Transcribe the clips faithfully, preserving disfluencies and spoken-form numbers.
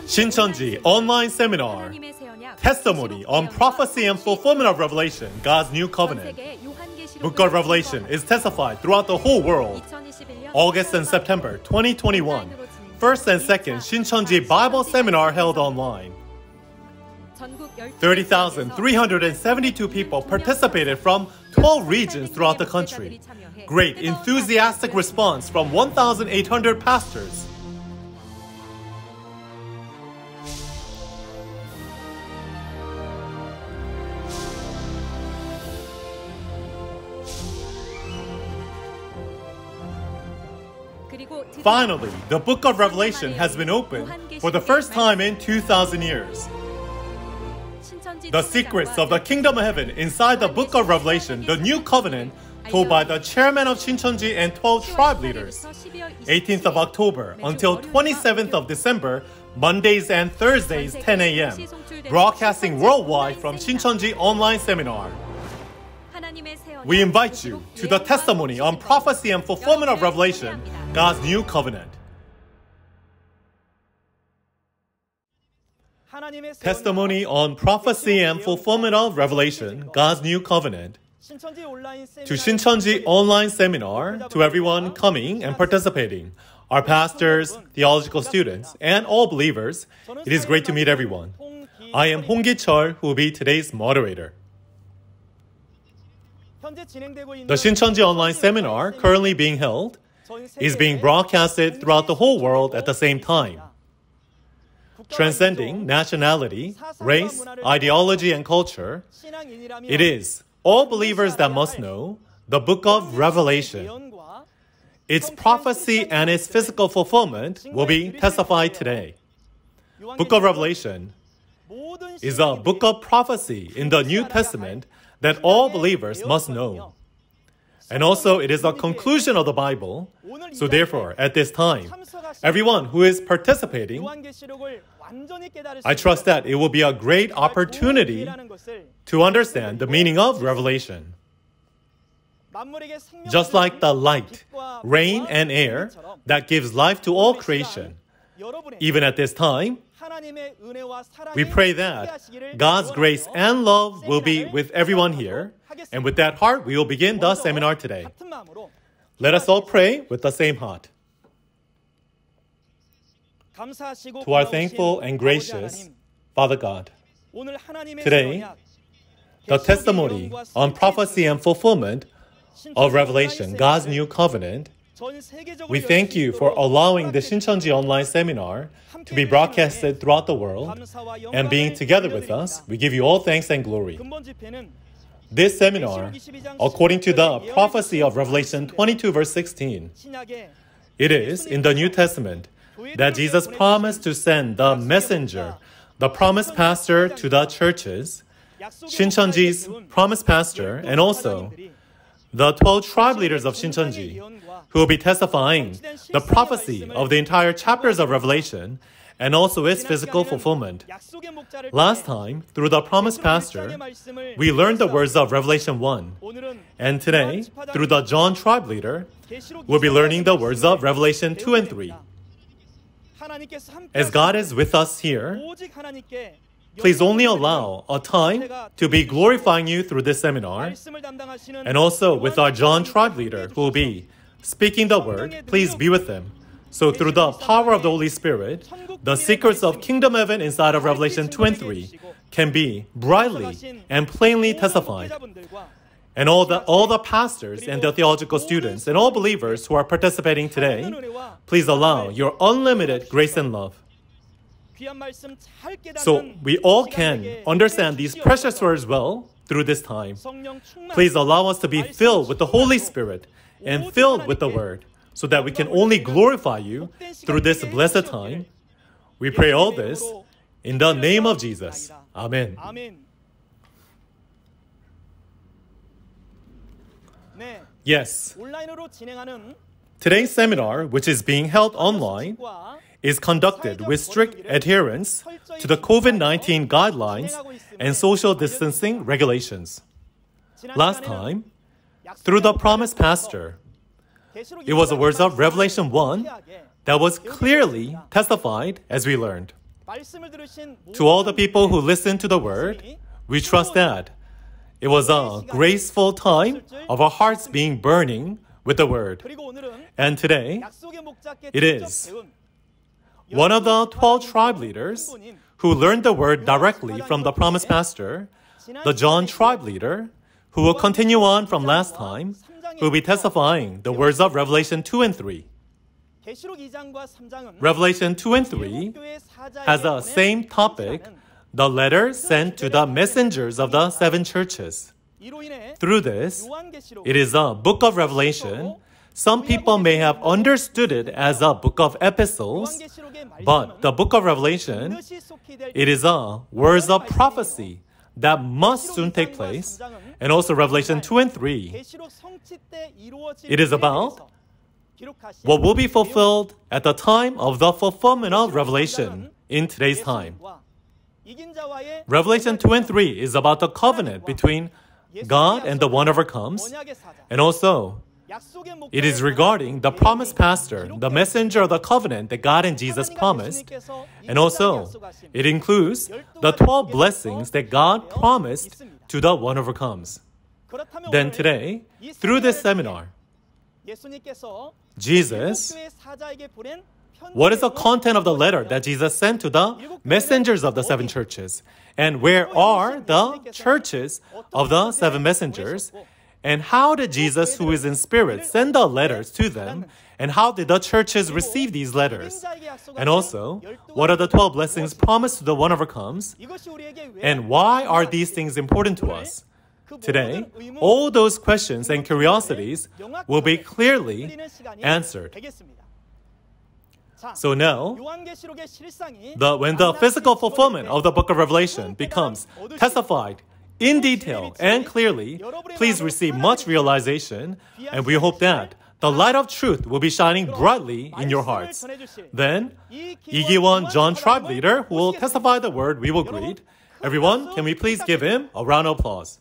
Shincheonji Online Seminar, Testimony on Prophecy and Fulfillment of Revelation, God's New Covenant. Book of Revelation is testified throughout the whole world. August and September twenty twenty-one, First and Second Shincheonji Bible Seminar held online. thirty thousand three hundred seventy-two people participated from twelve regions throughout the country. Great enthusiastic response from one thousand eight hundred pastors. Finally, the book of Revelation has been opened for the first time in two thousand years. The secrets of the kingdom of heaven inside the book of Revelation, the new covenant, told by the chairman of Shincheonji and twelve tribe leaders. eighteenth of October until twenty-seventh of December, Mondays and Thursdays, ten a m Broadcasting worldwide from Shincheonji Online Seminar. We invite you to the testimony on prophecy and fulfillment of Revelation, God's new covenant. Testimony on prophecy and fulfillment of Revelation, God's new covenant. To Shincheonji Online Seminar, to everyone coming and participating, our pastors, theological students, and all believers, it is great to meet everyone. I am Hong Gi-cheol, who will be today's moderator. The Shincheonji Online Seminar, currently being held, is being broadcasted throughout the whole world at the same time. Transcending nationality, race, ideology, and culture, it is all believers that must know the book of Revelation. Its prophecy and its physical fulfillment will be testified today. Book of Revelation is a book of prophecy in the New Testament that all believers must know. And also, it is a conclusion of the Bible. So therefore, at this time, everyone who is participating, I trust that it will be a great opportunity to understand the meaning of Revelation. Just like the light, rain, and air that gives life to all creation, even at this time, we pray that God's grace and love will be with everyone here. And with that heart, we will begin the seminar today. Let us all pray with the same heart. To our thankful and gracious Father God, today, the testimony on prophecy and fulfillment of Revelation, God's new covenant, we thank you for allowing the Shincheonji Online Seminar to be broadcasted throughout the world and being together with us. We give you all thanks and glory. This seminar, according to the prophecy of Revelation twenty-two verse sixteen, it is in the New Testament that Jesus promised to send the messenger, the promised pastor to the churches, Shincheonji's promised pastor, and also the twelve tribe leaders of Shincheonji, who will be testifying the prophecy of the entire chapters of Revelation and also its physical fulfillment. Last time, through the promised pastor, we learned the words of Revelation one. And today, through the John tribe leader, we'll be learning the words of Revelation two and three. As God is with us here, please only allow a time to be glorifying you through this seminar, and also with our John tribe leader who will be speaking the word. Please be with them. So through the power of the Holy Spirit, the secrets of kingdom heaven inside of Revelation two and three can be brightly and plainly testified. And all the, all the pastors and the theological students and all believers who are participating today, please allow your unlimited grace and love. So we all can understand these precious words well through this time. Please allow us to be filled with the Holy Spirit and filled with the Word, so that we can only glorify you through this blessed time. We pray all this in the name of Jesus. Amen. Yes. Today's seminar, which is being held online, is conducted with strict adherence to the COVID nineteen guidelines and social distancing regulations. Last time, through the promised pastor, it was the words of Revelation one that was clearly testified as we learned. To all the people who listened to the word, we trust that it was a graceful time of our hearts being burning with the word. And today, it is one of the twelve tribe leaders who learned the word directly from the promised pastor, the John tribe leader, who will continue on from last time, who will be testifying the words of Revelation two and three. Revelation two and three has the same topic, the letter sent to the messengers of the seven churches. Through this, it is a book of Revelation. Some people may have understood it as a book of epistles, but the book of Revelation, it is a words of prophecy that must soon take place. And also Revelation two and three, it is about what will be fulfilled at the time of the fulfillment of Revelation in today's time. Revelation two and three is about the covenant between God and the one overcomes, and also it is regarding the promised pastor, the messenger of the covenant that God and Jesus promised, and also it includes the twelve blessings that God promised to the one overcomes. Then today, through this seminar, Jesus, what is the content of the letter that Jesus sent to the messengers of the seven churches? And where are the churches of the seven messengers? And how did Jesus, who is in spirit, send the letters to them? And how did the churches receive these letters? And also, what are the twelve blessings promised to the one overcomes? And why are these things important to us? Today, all those questions and curiosities will be clearly answered. So now, the, when the physical fulfillment of the book of Revelation becomes testified in detail and clearly, please receive much realization, and we hope that the light of truth will be shining brightly in your hearts. Then, Igiwon John tribe leader who will testify the word we will greet. Everyone, can we please give him a round of applause?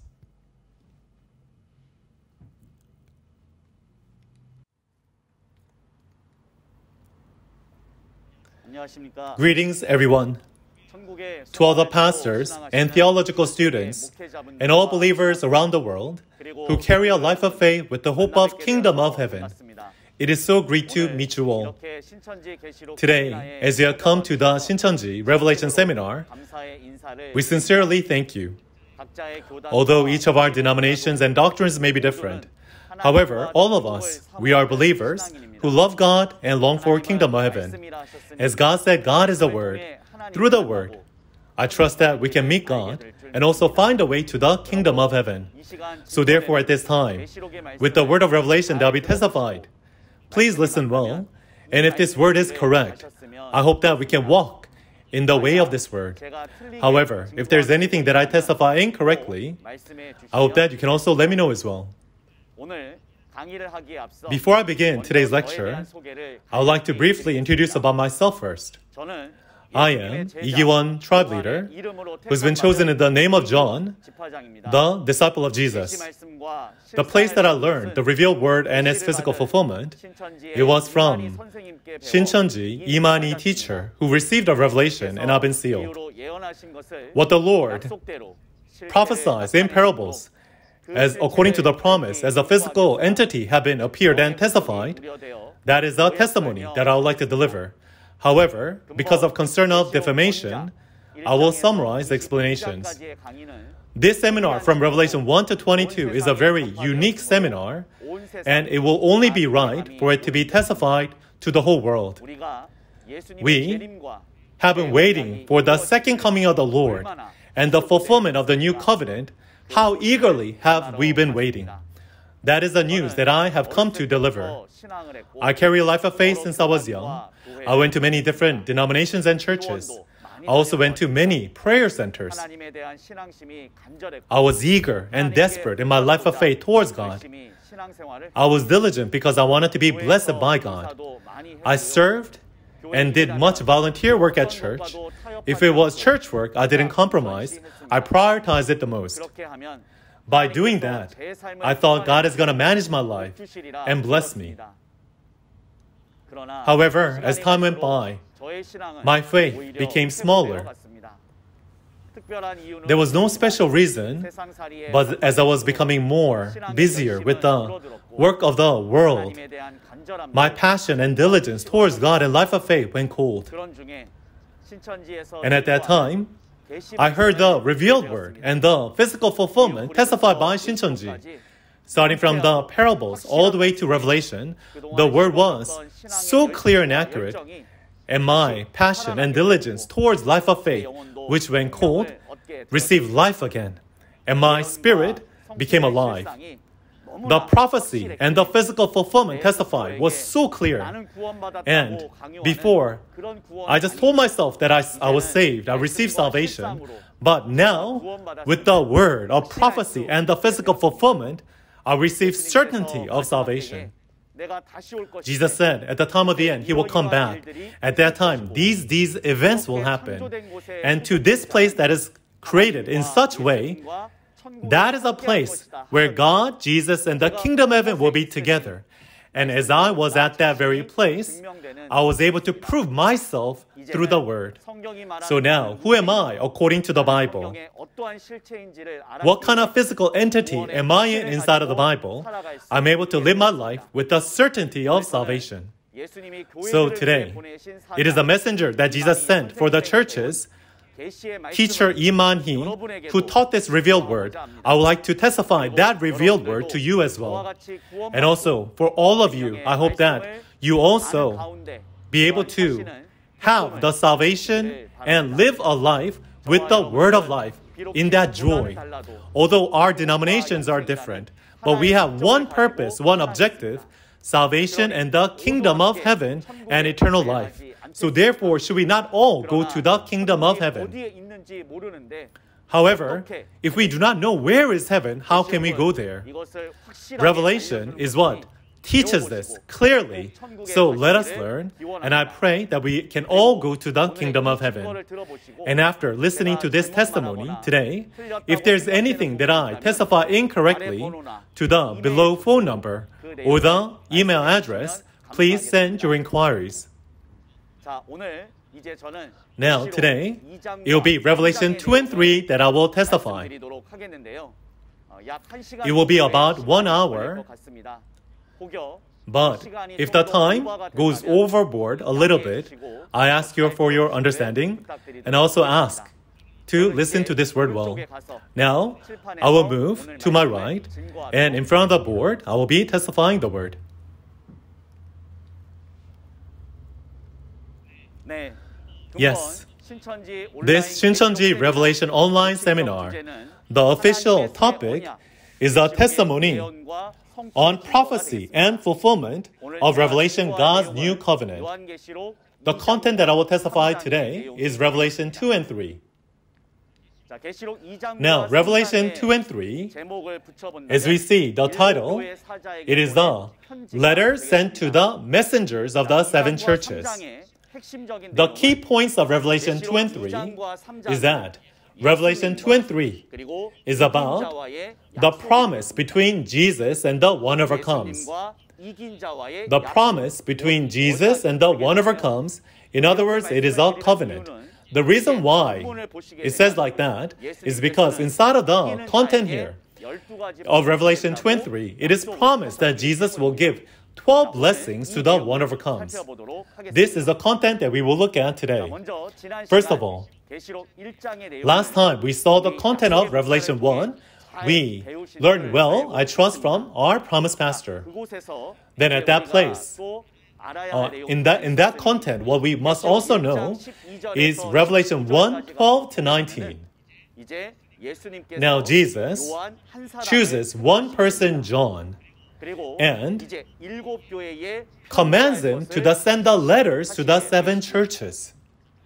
Greetings, everyone. To all the pastors and theological students and all believers around the world who carry a life of faith with the hope of kingdom of heaven, it is so great to meet you all. Today, as you have come to the Shincheonji Revelation Seminar, we sincerely thank you. Although each of our denominations and doctrines may be different, however, all of us, we are believers who love God and long for kingdom of heaven. As God said, God is the Word. Through the Word, I trust that we can meet God and also find a way to the kingdom of heaven. So therefore at this time, with the word of revelation that will be testified, please listen well. And if this word is correct, I hope that we can walk in the way of this word. However, if there's anything that I testify incorrectly, I hope that you can also let me know as well. Before I begin today's lecture, I would like to briefly introduce about myself first. I am Igiwon tribe leader, who's been chosen in the name of John, the disciple of Jesus. The place that I learned the revealed word and its physical fulfillment, it was from Shincheonji Imani teacher who received a revelation and I've been sealed. What the Lord prophesies in parables, as according to the promise, as a physical entity have been appeared and testified, that is a testimony that I would like to deliver. However, because of concern of defamation, I will summarize the explanations. This seminar from Revelation one to twenty-two is a very unique seminar, and it will only be right for it to be testified to the whole world. We have been waiting for the second coming of the Lord and the fulfillment of the new covenant. How eagerly have we been waiting? That is the news that I have come to deliver. I carry a life of faith since I was young. I went to many different denominations and churches. I also went to many prayer centers. I was eager and desperate in my life of faith towards God. I was diligent because I wanted to be blessed by God. I served and did much volunteer work at church. If it was church work, I didn't compromise. I prioritized it the most. By doing that, I thought God is going to manage my life and bless me. However, as time went by, my faith became smaller. There was no special reason, but as I was becoming more busier with the work of the world, my passion and diligence towards God and life of faith went cold. And at that time, I heard the revealed word and the physical fulfillment testified by Shincheonji. Starting from the parables all the way to Revelation, the word was so clear and accurate, and my passion and diligence towards life of faith, which went cold, received life again, and my spirit became alive. The prophecy and the physical fulfillment testified was so clear. And before, I just told myself that I, I was saved, I received salvation. But now, with the word of prophecy and the physical fulfillment, I received certainty of salvation. Jesus said, at the time of the end, He will come back. At that time, these, these events will happen. And to this place that is created in such way, that is a place where God, Jesus, and the kingdom of heaven will be together. And as I was at that very place, I was able to prove myself through the word. So now, who am I according to the Bible? What kind of physical entity am I in inside of the Bible? I'm able to live my life with the certainty of salvation. So today, it is a messenger that Jesus sent for the churches, teacher Lee Man-hee, who taught this revealed word. I would like to testify that revealed word to you as well. And also, for all of you, I hope that you also be able to have the salvation and live a life with the word of life in that joy. Although our denominations are different, but we have one purpose, one objective, salvation and the kingdom of heaven and eternal life. So therefore, should we not all go to the kingdom of heaven? However, if we do not know where is heaven, how can we go there? Revelation is what? Teaches this clearly. So let us learn, and I pray that we can all go to the kingdom of heaven. And after listening to this testimony today, if there's anything that I testify incorrectly, to the below phone number or the email address, please send your inquiries. Now, today, it will be Revelation two and three that I will testify. It will be about one hour, but if the time goes overboard a little bit, I ask you for your understanding and also ask to listen to this word well. Now, I will move to my right, and in front of the board, I will be testifying the word. Yes, this Shincheonji Revelation Online Seminar, the official topic is a testimony on prophecy and fulfillment of Revelation, God's new covenant. The content that I will testify today is Revelation two and three. Now, Revelation two and three, as we see the title, it is the letter sent to the messengers of the seven churches. The key points of Revelation two and three is that Revelation two and three is about the promise between Jesus and the one overcomes. The promise between Jesus and the one overcomes, in other words, it is a covenant. The reason why it says like that is because inside of the content here of Revelation two and three, it is promised that Jesus will give twelve blessings to the one overcomes. This is the content that we will look at today. First of all, last time we saw the content of Revelation one. We learned well, I trust, from our promised pastor. Then at that place, uh, in that in that content, what we must also know is Revelation one, twelve to nineteen. Now Jesus chooses one person, John, and commands him to send the letters to the seven churches.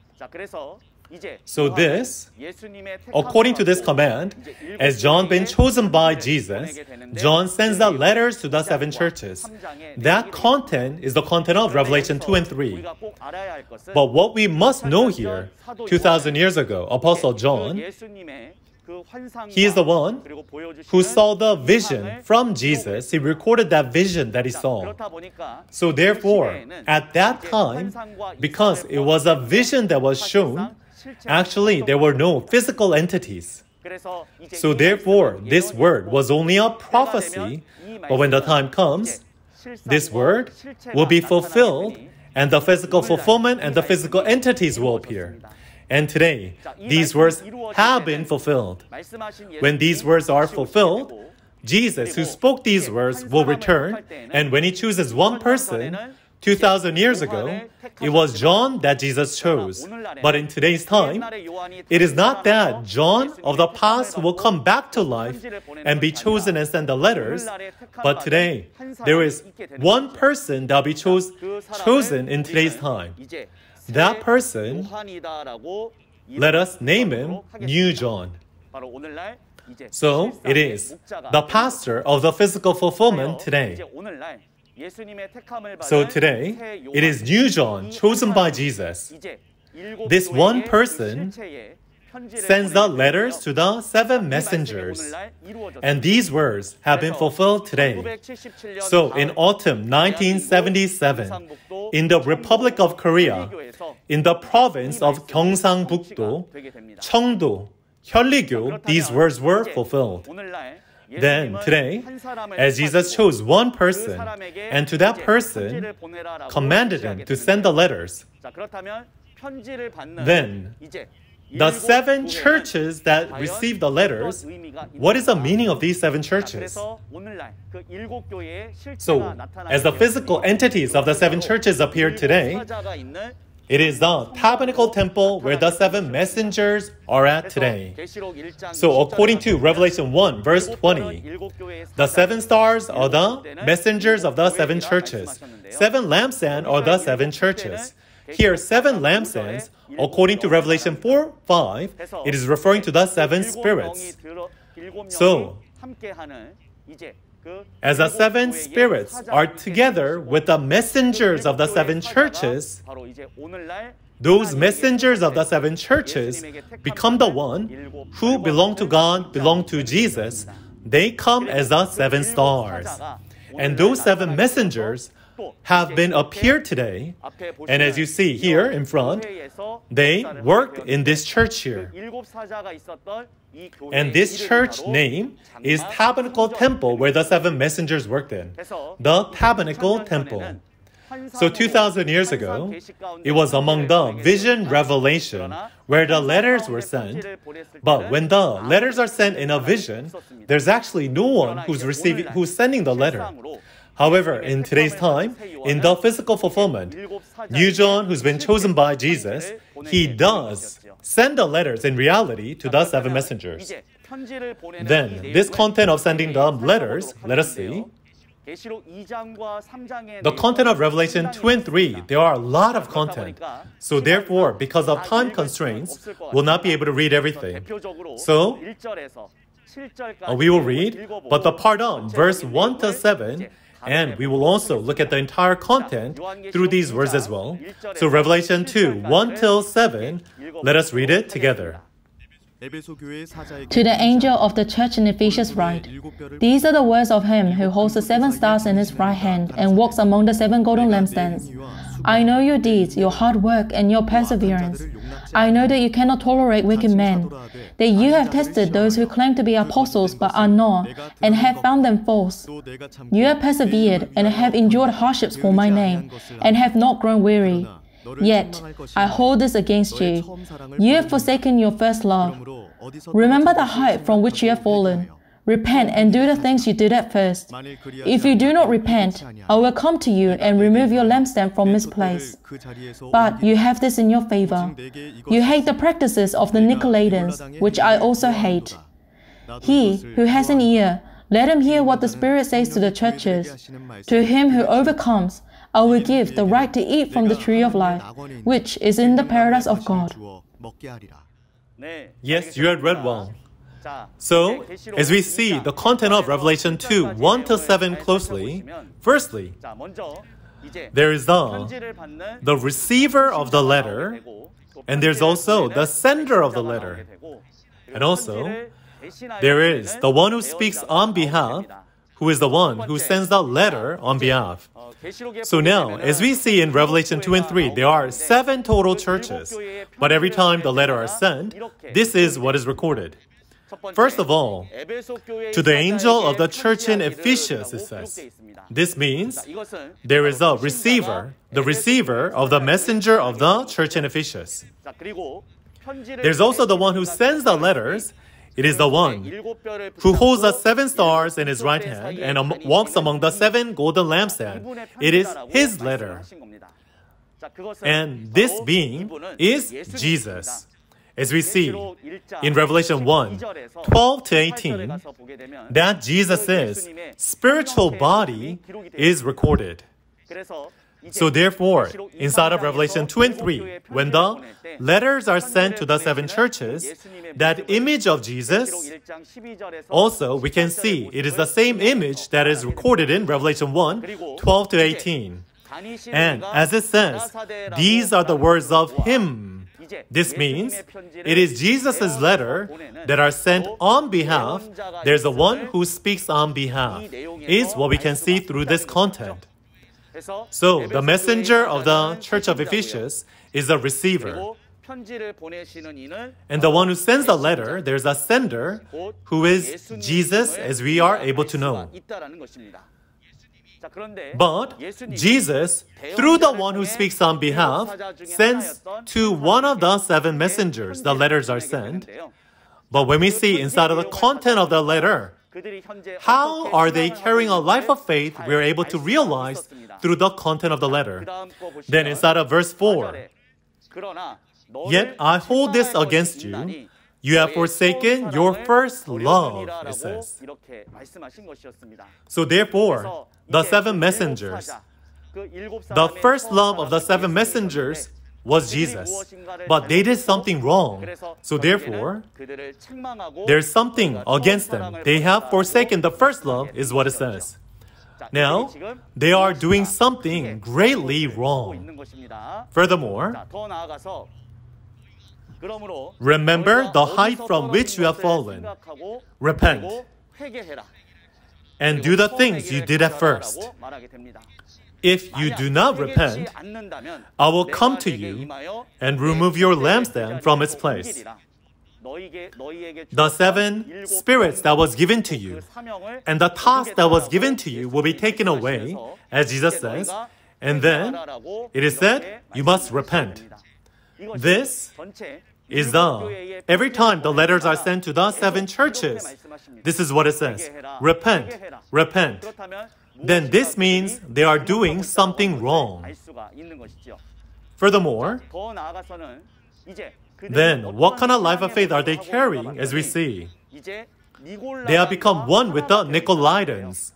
So this, according to this command, as John been chosen by Jesus, John sends the letters to the seven churches. That content is the content of Revelation two and three. But what we must know here, two thousand years ago, Apostle John He is the one who saw the vision from Jesus. He recorded that vision that he saw. So therefore, at that time, because it was a vision that was shown, actually there were no physical entities. So therefore, this word was only a prophecy, but when the time comes, this word will be fulfilled, and the physical fulfillment and the physical entities will appear. And today, these words have been fulfilled. When these words are fulfilled, Jesus, who spoke these words, will return, and when he chooses one person, two thousand years ago, it was John that Jesus chose. But in today's time, it is not that John of the past will come back to life and be chosen and send the letters, but today, there is one person that will be chose, chosen in today's time. That person, let us name him New John. So, it is the pastor of the physical fulfillment today. So today, it is New John, chosen by Jesus. This one person sends the letters to the seven messengers. And these words have been fulfilled today. So in autumn nineteen seventy-seven, in the Republic of Korea, in the province of Gyeongsangbuk-do, Cheongdo, Hyolligyo, these words were fulfilled. Then, today, as Jesus chose one person, and to that person commanded him to send the letters, then the seven churches that received the letters, what is the meaning of these seven churches? So, as the physical entities of the seven churches appear today, it is the tabernacle temple where the seven messengers are at today. So according to Revelation one, verse twenty, the seven stars are the messengers of the seven churches. Seven lampstands are the seven churches. Here, seven lampstands, according to Revelation four, five, it is referring to the seven spirits. So, as the seven spirits are together with the messengers of the seven churches, those messengers of the seven churches become the one who belong to God, belong to Jesus. They come as the seven stars. And those seven messengers have been appeared today. And as you see here in front, they worked in this church here. And this church name is Tabernacle Temple, where the seven messengers worked in. The Tabernacle Temple. So two thousand years ago, it was among the vision revelation where the letters were sent. But when the letters are sent in a vision, there's actually no one who's receiving, who's sending the letter. However, in today's time, in the physical fulfillment, New John, who's been chosen by Jesus, he does send the letters in reality to the seven messengers. Then, this content of sending the letters, let us see. The content of Revelation two and three, there are a lot of content. So therefore, because of time constraints, we'll not be able to read everything. So, uh, we will read, but the part on verse one to seven, and we will also look at the entire content through these words as well. So Revelation two, one till seven, let us read it together. To the angel of the church in Ephesus write, these are the words of him who holds the seven stars in his right hand and walks among the seven golden lampstands. I know your deeds, your hard work, and your perseverance. I know that you cannot tolerate wicked men, that you have tested those who claim to be apostles but are not, and have found them false. You have persevered and have endured hardships for my name, and have not grown weary. Yet, I hold this against you. You have forsaken your first love. Remember the height from which you have fallen. Repent and do the things you did at first. If you do not repent, I will come to you and remove your lampstand from its place. But you have this in your favor. You hate the practices of the Nicolaitans, which I also hate. He who has an ear, let him hear what the Spirit says to the churches. To him who overcomes, I will give the right to eat from the tree of life, which is in the paradise of God. Yes, you had read well. So, as we see the content of Revelation two, one to seven closely, firstly, there is the, the receiver of the letter, and there's also the sender of the letter. And also, there is the one who speaks on behalf, who is the one who sends the letter on behalf. So now, as we see in Revelation two and three, there are seven total churches. But every time the letter is sent, this is what is recorded. First of all, to the angel of the church in Ephesus, it says. This means there is a receiver, the receiver of the messenger of the church in Ephesus. There's also the one who sends the letters. It is the one who holds the seven stars in his right hand and um, walks among the seven golden lampstands. It is his letter. And this being is Jesus. As we see in Revelation one, twelve to eighteen, that Jesus' spiritual body is recorded. So therefore, inside of Revelation two and three, when the letters are sent to the seven churches, that image of Jesus, also we can see it is the same image that is recorded in Revelation one, twelve to eighteen. And as it says, these are the words of Him. This means it is Jesus' letter that are sent on behalf. There's a one who speaks on behalf, is what we can see through this content. So, the messenger of the church of Ephesus is the receiver. And the one who sends the letter, there's a sender who is Jesus, as we are able to know. But Jesus, through the one who speaks on behalf, sends to one of the seven messengers. The letters are sent. But when we see inside of the content of the letter, how are they carrying a life of faith, we are able to realize through the content of the letter. Then inside of verse four, yet I hold this against you. You have forsaken your first love, it says. So therefore, the seven messengers, the first love of the seven messengers was Jesus. But they did something wrong. So therefore, there's something against them. They have forsaken the first love, is what it says. Now, they are doing something greatly wrong. Furthermore, remember the height from which you have fallen. Repent. And do the things you did at first. If you do not repent, I will come to you and remove your lampstand from its place. The seven spirits that was given to you and the task that was given to you will be taken away, as Jesus says, and then it is said, you must repent. This is the, every time the letters are sent to the seven churches, this is what it says, repent, repent. Then this means they are doing something wrong. Furthermore, then what kind of life of faith are they carrying, as we see? They have become one with the Nicolaitans.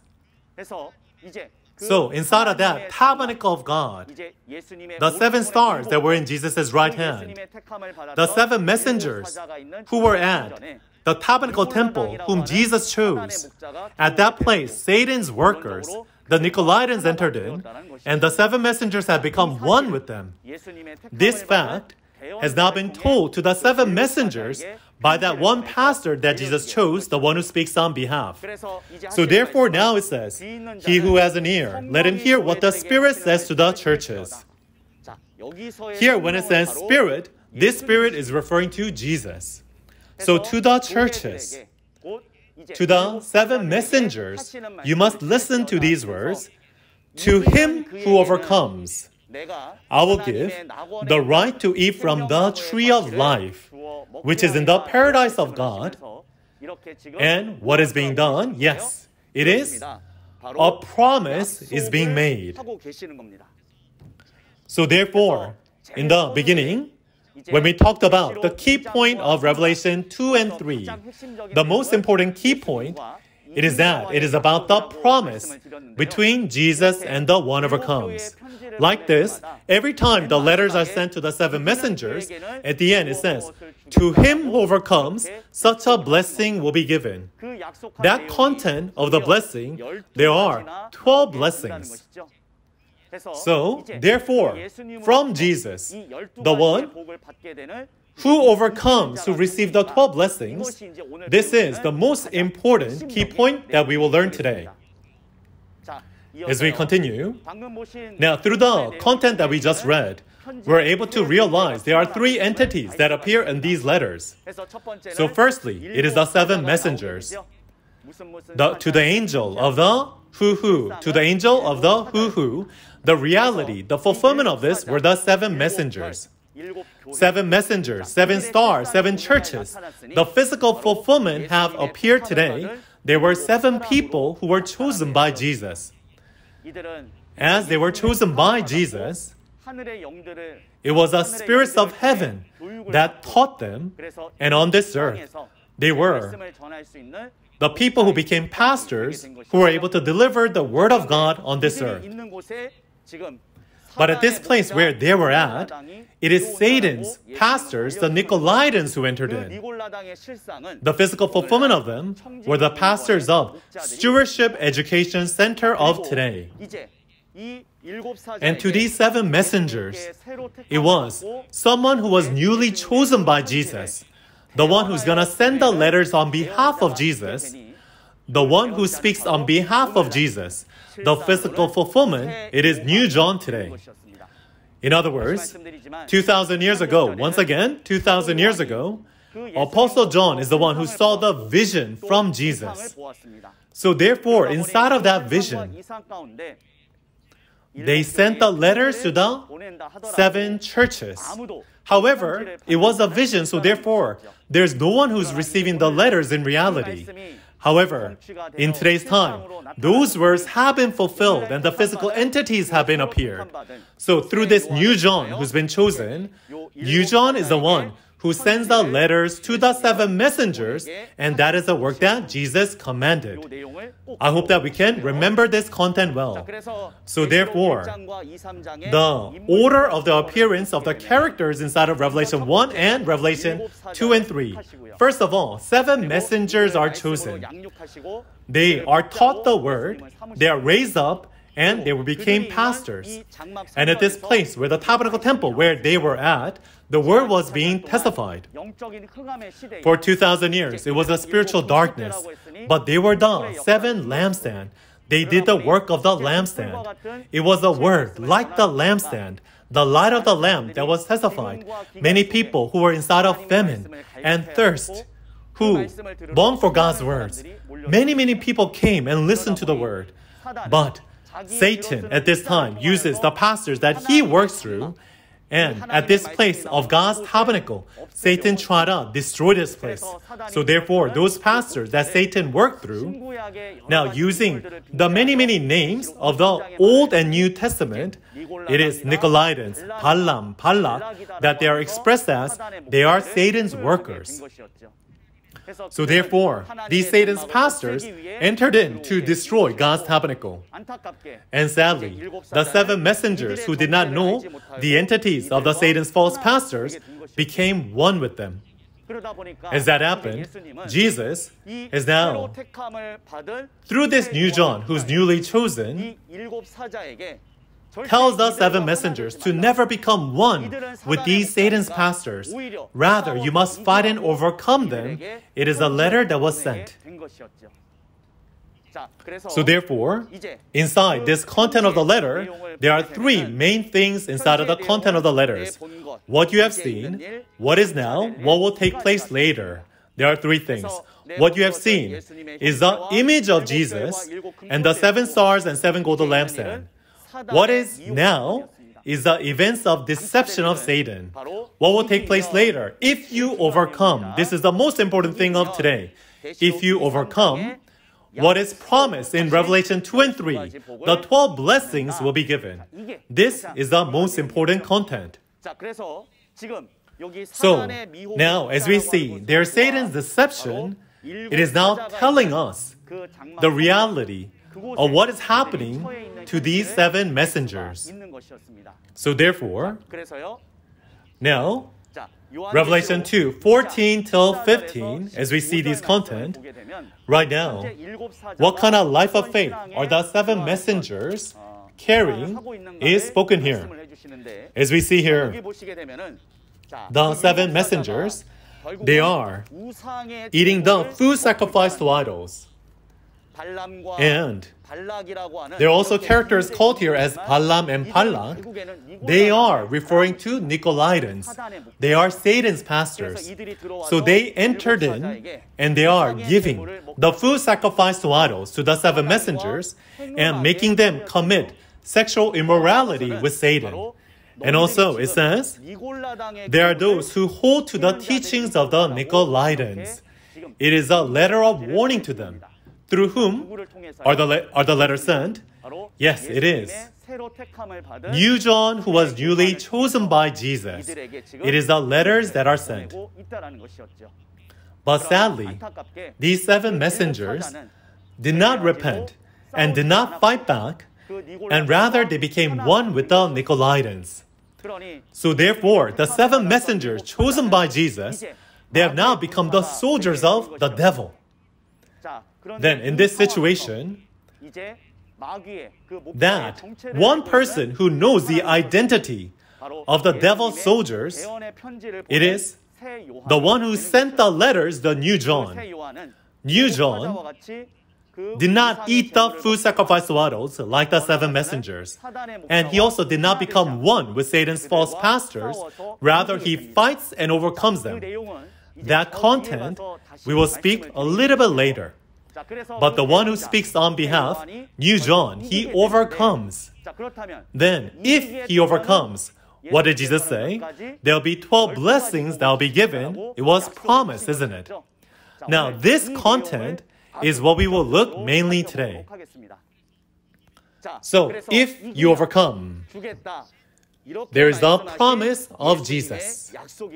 So inside of that tabernacle of God, the seven stars that were in Jesus' right hand, the seven messengers who were at the tabernacle temple whom Jesus chose, at that place Satan's workers, the Nicolaitans, entered in, and the seven messengers have become one with them. This fact has now been told to the seven messengers by that one pastor that Jesus chose, the one who speaks on behalf. So therefore now it says, he who has an ear, let him hear what the Spirit says to the churches. Here when it says Spirit, this Spirit is referring to Jesus. So to the churches, to the seven messengers, you must listen to these words. To him who overcomes, I will give the right to eat from the tree of life, which is in the paradise of God. And what is being done? Yes, it is. A promise is being made. So therefore, in the beginning, when we talked about the key point of Revelation two and three, the most important key point, it is that it is about the promise between Jesus and the one overcomes. Like this, every time the letters are sent to the seven messengers, at the end it says, to him who overcomes, such a blessing will be given. That content of the blessing, there are twelve blessings. So, therefore, from Jesus, the one who overcomes, who receives the twelve blessings, this is the most important key point that we will learn today. As we continue, now through the content that we just read, we're able to realize there are three entities that appear in these letters. So firstly, it is the seven messengers. The, to the angel of the who-who, to the angel of the who-who, the reality, the fulfillment of this were the seven messengers. Seven messengers, seven stars, seven churches. The physical fulfillment have appeared today. There were seven people who were chosen by Jesus. As they were chosen by Jesus, it was the spirits of heaven that taught them, and on this earth, they were the people who became pastors who were able to deliver the word of God on this earth. But at this place where they were at, it is Satan's pastors, the Nicolaitans, who entered in. The physical fulfillment of them were the pastors of Stewardship Education Center of today. And to these seven messengers, it was someone who was newly chosen by Jesus, the one who's going to send the letters on behalf of Jesus, the one who speaks on behalf of Jesus. The physical fulfillment, it is New John today. In other words, two thousand years ago, once again, two thousand years ago, Apostle John is the one who saw the vision from Jesus. So therefore, inside of that vision, they sent the letters to the seven churches. However, it was a vision, so therefore, there's no one who's receiving the letters in reality. However, in today's time, those words have been fulfilled and the physical entities have been appeared. So through this new John who's been chosen, new John is the one who sends the letters to the seven messengers, and that is the work that Jesus commanded. I hope that we can remember this content well. So therefore, the order of the appearance of the characters inside of Revelation one and Revelation two and three. First of all, seven messengers are chosen. They are taught the word, they are raised up, and they became pastors. And at this place where the tabernacle temple where they were at, the word was being testified. For two thousand years, it was a spiritual darkness, but they were the seven lampstands. They did the work of the lampstand. It was a word like the lampstand, the light of the lamp that was testified. Many people who were inside of famine and thirst, who longed for God's words. Many, many people came and listened to the word. But Satan at this time uses the pastors that he works through, and at this place of God's tabernacle, Satan tried to destroy this place. So therefore, those pastors that Satan worked through, now using the many, many names of the Old and New Testament, it is Nicolaitans, Balaam, Balak, that they are expressed as they are Satan's workers. So therefore, these Satan's pastors entered in to destroy God's tabernacle. And sadly, the seven messengers who did not know the entities of the Satan's false pastors became one with them. As that happened, Jesus is now, through this new John who's newly chosen, tells the seven messengers to never become one with these Satan's pastors. Rather, you must fight and overcome them. It is a letter that was sent. So therefore, inside this content of the letter, there are three main things inside of the content of the letters. What you have seen, what is now, what will take place later. There are three things. What you have seen is the image of Jesus and the seven stars and seven golden lampstands. What is now is the events of deception of Satan. What will take place later? If you overcome, this is the most important thing of today. If you overcome, what is promised in Revelation two and three, the twelve blessings will be given. This is the most important content. So, now as we see, there's Satan's deception. It is now telling us the reality of what is happening to these seven messengers. So therefore, now, Revelation two, fourteen till fifteen, as we see these content, right now, what kind of life of faith are the seven messengers caring is spoken here. As we see here, the seven messengers, they are eating the food sacrificed to idols. And there are also characters called here as Balaam and Balak. They are referring to Nicolaitans. They are Satan's pastors. So they entered in and they are giving the food sacrificed to idols to the seven messengers and making them commit sexual immorality with Satan. And also, it says, there are those who hold to the teachings of the Nicolaitans. It is a letter of warning to them. Through whom are the, le- are the letters sent? Yes, it is. New John, who was newly chosen by Jesus. It is the letters that are sent. But sadly, these seven messengers did not repent and did not fight back, and rather they became one with the Nicolaitans. So therefore, the seven messengers chosen by Jesus, they have now become the soldiers of the devil. Then in this situation, that one person who knows the identity of the devil's soldiers, it is the one who sent the letters, the New John. New John did not eat the food sacrificed to idols like the seven messengers. And he also did not become one with Satan's false pastors. Rather, he fights and overcomes them. That content we will speak a little bit later. But the one who speaks on behalf, New John, he overcomes. Then, if he overcomes, what did Jesus say? There will be twelve blessings that will be given. It was promised, isn't it? Now, this content is what we will look mainly today. So, if you overcome, there is the promise of Jesus.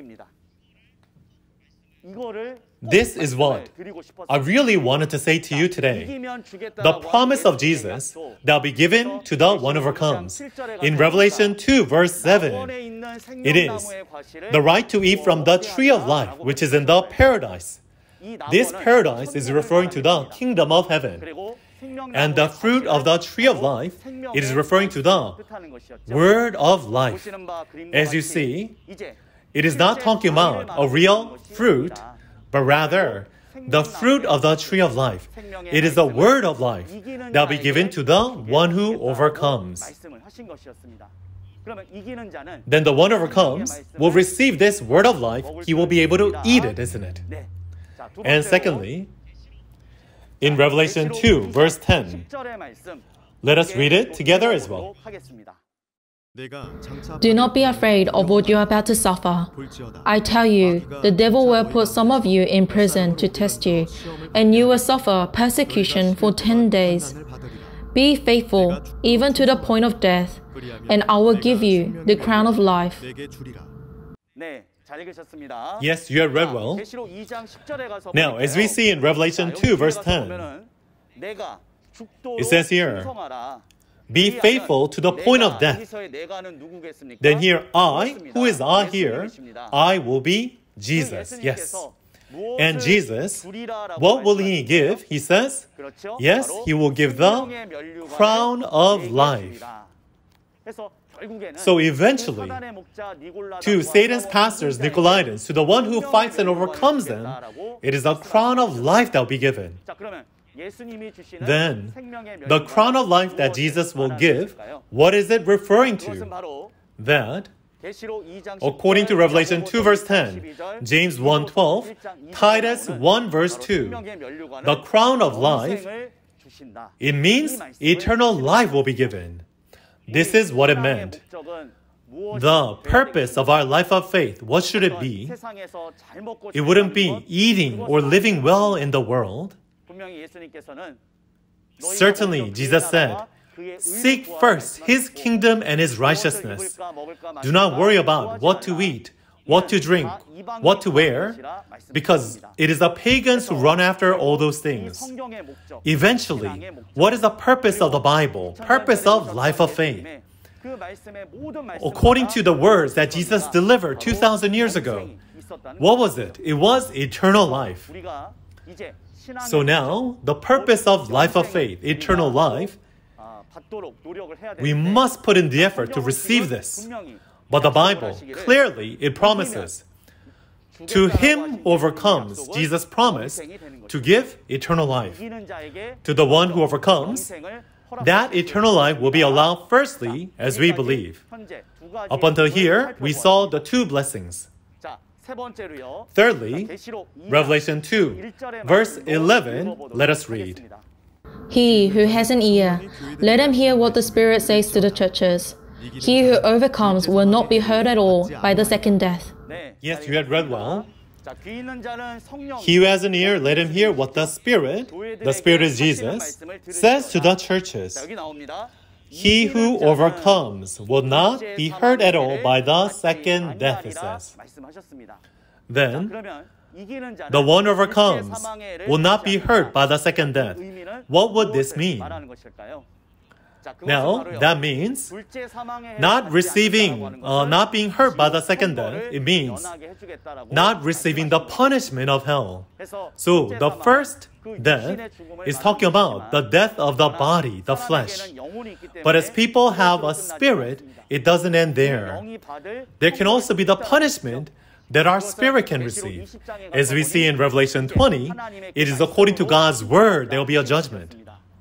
This is what I really wanted to say to you today. The promise of Jesus that will be given to the one who overcomes. In Revelation two, verse seven, it is the right to eat from the tree of life, which is in the paradise. This paradise is referring to the kingdom of heaven. And the fruit of the tree of life, it is referring to the word of life. As you see, it is not talking about a real fruit, but rather the fruit of the tree of life. It is the word of life that will be given to the one who overcomes. Then the one who overcomes will receive this word of life. He will be able to eat it, isn't it? And secondly, in Revelation two, verse ten, let us read it together as well. Do not be afraid of what you are about to suffer. I tell you, the devil will put some of you in prison to test you, and you will suffer persecution for ten days. Be faithful, even to the point of death, and I will give you the crown of life. Yes, you have read well. Now, as we see in Revelation two, verse ten, it says here, be faithful to the point of death. Then here, I, who is I here? I will be Jesus. Yes. And Jesus, what will he give? He says, yes, he will give the crown of life. So eventually, to Satan's pastors, Nicolaitans, to the one who fights and overcomes them, it is a crown of life that will be given. Then, the crown of life that Jesus will give, what is it referring to? That, according to Revelation two, verse ten, James one, twelve, Titus one, verse two, the crown of life, it means eternal life will be given. This is what it meant. The purpose of our life of faith, what should it be? It wouldn't be eating or living well in the world. Certainly, Jesus said, seek first His kingdom and His righteousness. Do not worry about what to eat, what to drink, what to wear, because it is the pagans who run after all those things. Eventually, what is the purpose of the Bible? Purpose of life of faith. According to the words that Jesus delivered two thousand years ago, what was it? It was eternal life. So now, the purpose of life of faith, eternal life, We must put in the effort to receive this. But the Bible, clearly, it promises, to him who overcomes, Jesus promised to give eternal life. To the one who overcomes, that eternal life will be allowed firstly as we believe. Up until here, we saw the two blessings. Thirdly, Revelation two, verse eleven, let us read. He who has an ear, let him hear what the Spirit says to the churches. He who overcomes will not be hurt at all by the second death. Yes, you had read well. He who has an ear, let him hear what the Spirit, the Spirit is Jesus, says to the churches. He who overcomes will not be hurt at all by the second death, it says. Then, the one who overcomes will not be hurt by the second death. What would this mean? Now, that means not receiving, uh, not being hurt by the second death. It means not receiving the punishment of hell. So, the first death is talking about the death of the body, the flesh. But as people have a spirit, it doesn't end there. There can also be the punishment that our spirit can receive. As we see in Revelation twenty, it is according to God's word there will be a judgment.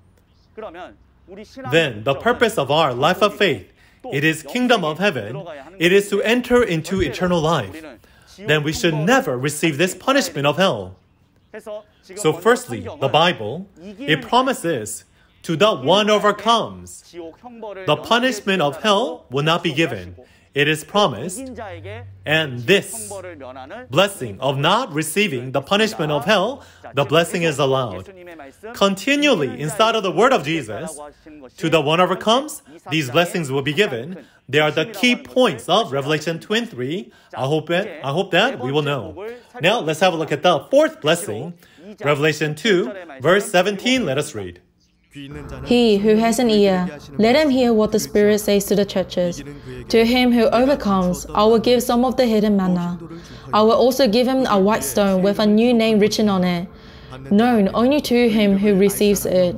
Then, the purpose of our life of faith, it is kingdom of heaven, it is to enter into eternal life. Then we should never receive this punishment of hell. So firstly, the Bible, it promises to the one who overcomes, the punishment of hell will not be given. It is promised, and this blessing of not receiving the punishment of hell, the blessing is allowed. Continually, inside of the word of Jesus, to the one who overcomes, these blessings will be given. They are the key points of Revelation two and three. I hope it, I hope that we will know. Now, let's have a look at the fourth blessing. Revelation two, verse seventeen, let us read. He who has an ear, let him hear what the Spirit says to the churches. To him who overcomes, I will give some of the hidden manna. I will also give him a white stone with a new name written on it, known only to him who receives it.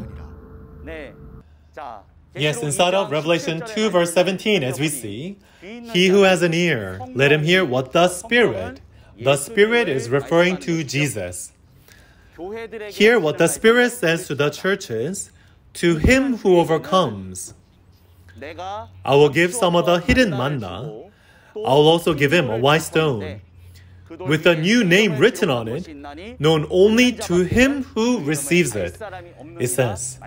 Yes, inside of Revelation two, verse seventeen, as we see, he who has an ear, let him hear what the Spirit, the Spirit is referring to Jesus. Hear what the Spirit says to the churches. To him who overcomes, I will give some of the hidden manna. I will also give him a white stone, with a new name written on it, known only to him who receives it. It says,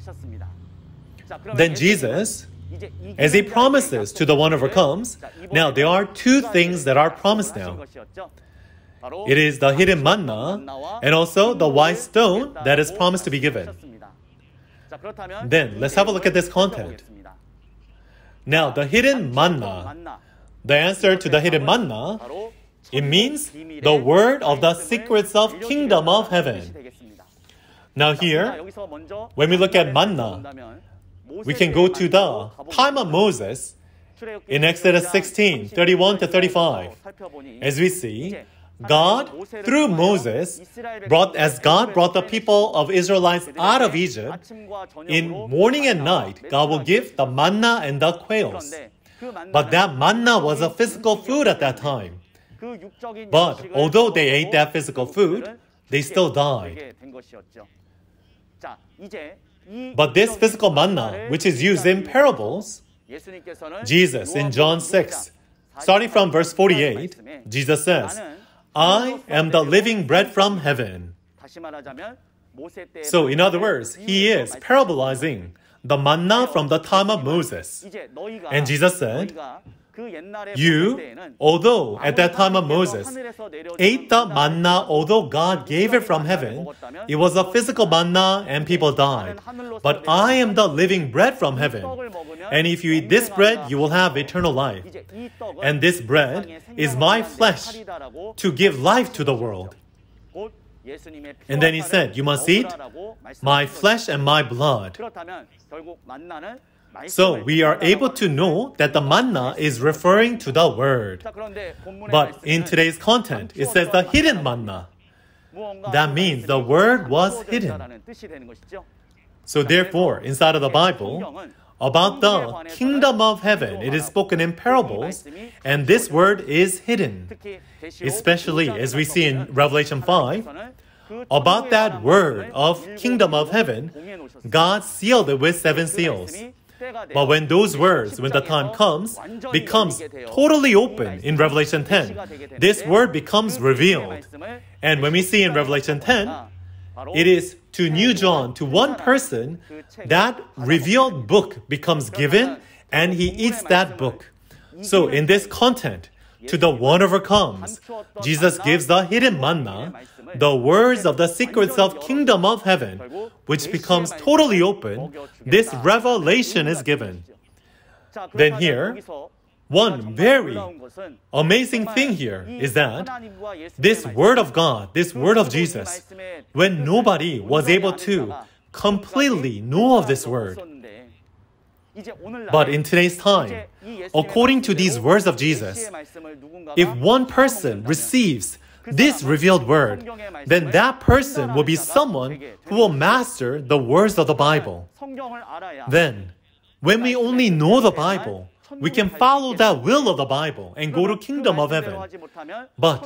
then Jesus, as he promises to the one who overcomes, now there are two things that are promised now. It is the hidden manna and also the white stone that is promised to be given. Then, let's have a look at this content. Now, the hidden manna, the answer to the hidden manna, it means the word of the secrets of kingdom of heaven. Now here, when we look at manna, we can go to the time of Moses in Exodus sixteen, thirty-one to thirty-five. As we see, God, through Moses, brought as God brought the people of Israelites out of Egypt, in morning and night, God will give the manna and the quails. But that manna was a physical food at that time. But although they ate that physical food, they still died. But this physical manna, which is used in parables, Jesus in John six, starting from verse forty-eight, Jesus says, I am the living bread from heaven. So, in other words, he is parabolizing the manna from the time of Moses. And Jesus said, you, although at that time of Moses, ate the manna, although God gave it from heaven, it was a physical manna and people died. But I am the living bread from heaven. And if you eat this bread, you will have eternal life. And this bread is my flesh to give life to the world. And then he said, you must eat my flesh and my blood. So we are able to know that the manna is referring to the word. But in today's content, it says the hidden manna. That means the word was hidden. So therefore, inside of the Bible, about the kingdom of heaven, it is spoken in parables, and this word is hidden. Especially as we see in Revelation five, about that word of kingdom of heaven, God sealed it with seven seals. But when those words, when the time comes, becomes totally open in Revelation ten, this word becomes revealed. And when we see in Revelation ten, it is to New John, to one person, that revealed book becomes given, and he eats that book. So in this content, to the one overcomes, Jesus gives the hidden manna, the words of the secrets of kingdom of heaven, which becomes totally open. This revelation is given. Then here, one very amazing thing here is that this word of God, this word of Jesus, when nobody was able to completely know of this word, but in today's time, according to these words of Jesus, if one person receives this revealed word, then that person will be someone who will master the words of the Bible. Then, when we only know the Bible, we can follow that will of the Bible and go to kingdom of heaven. But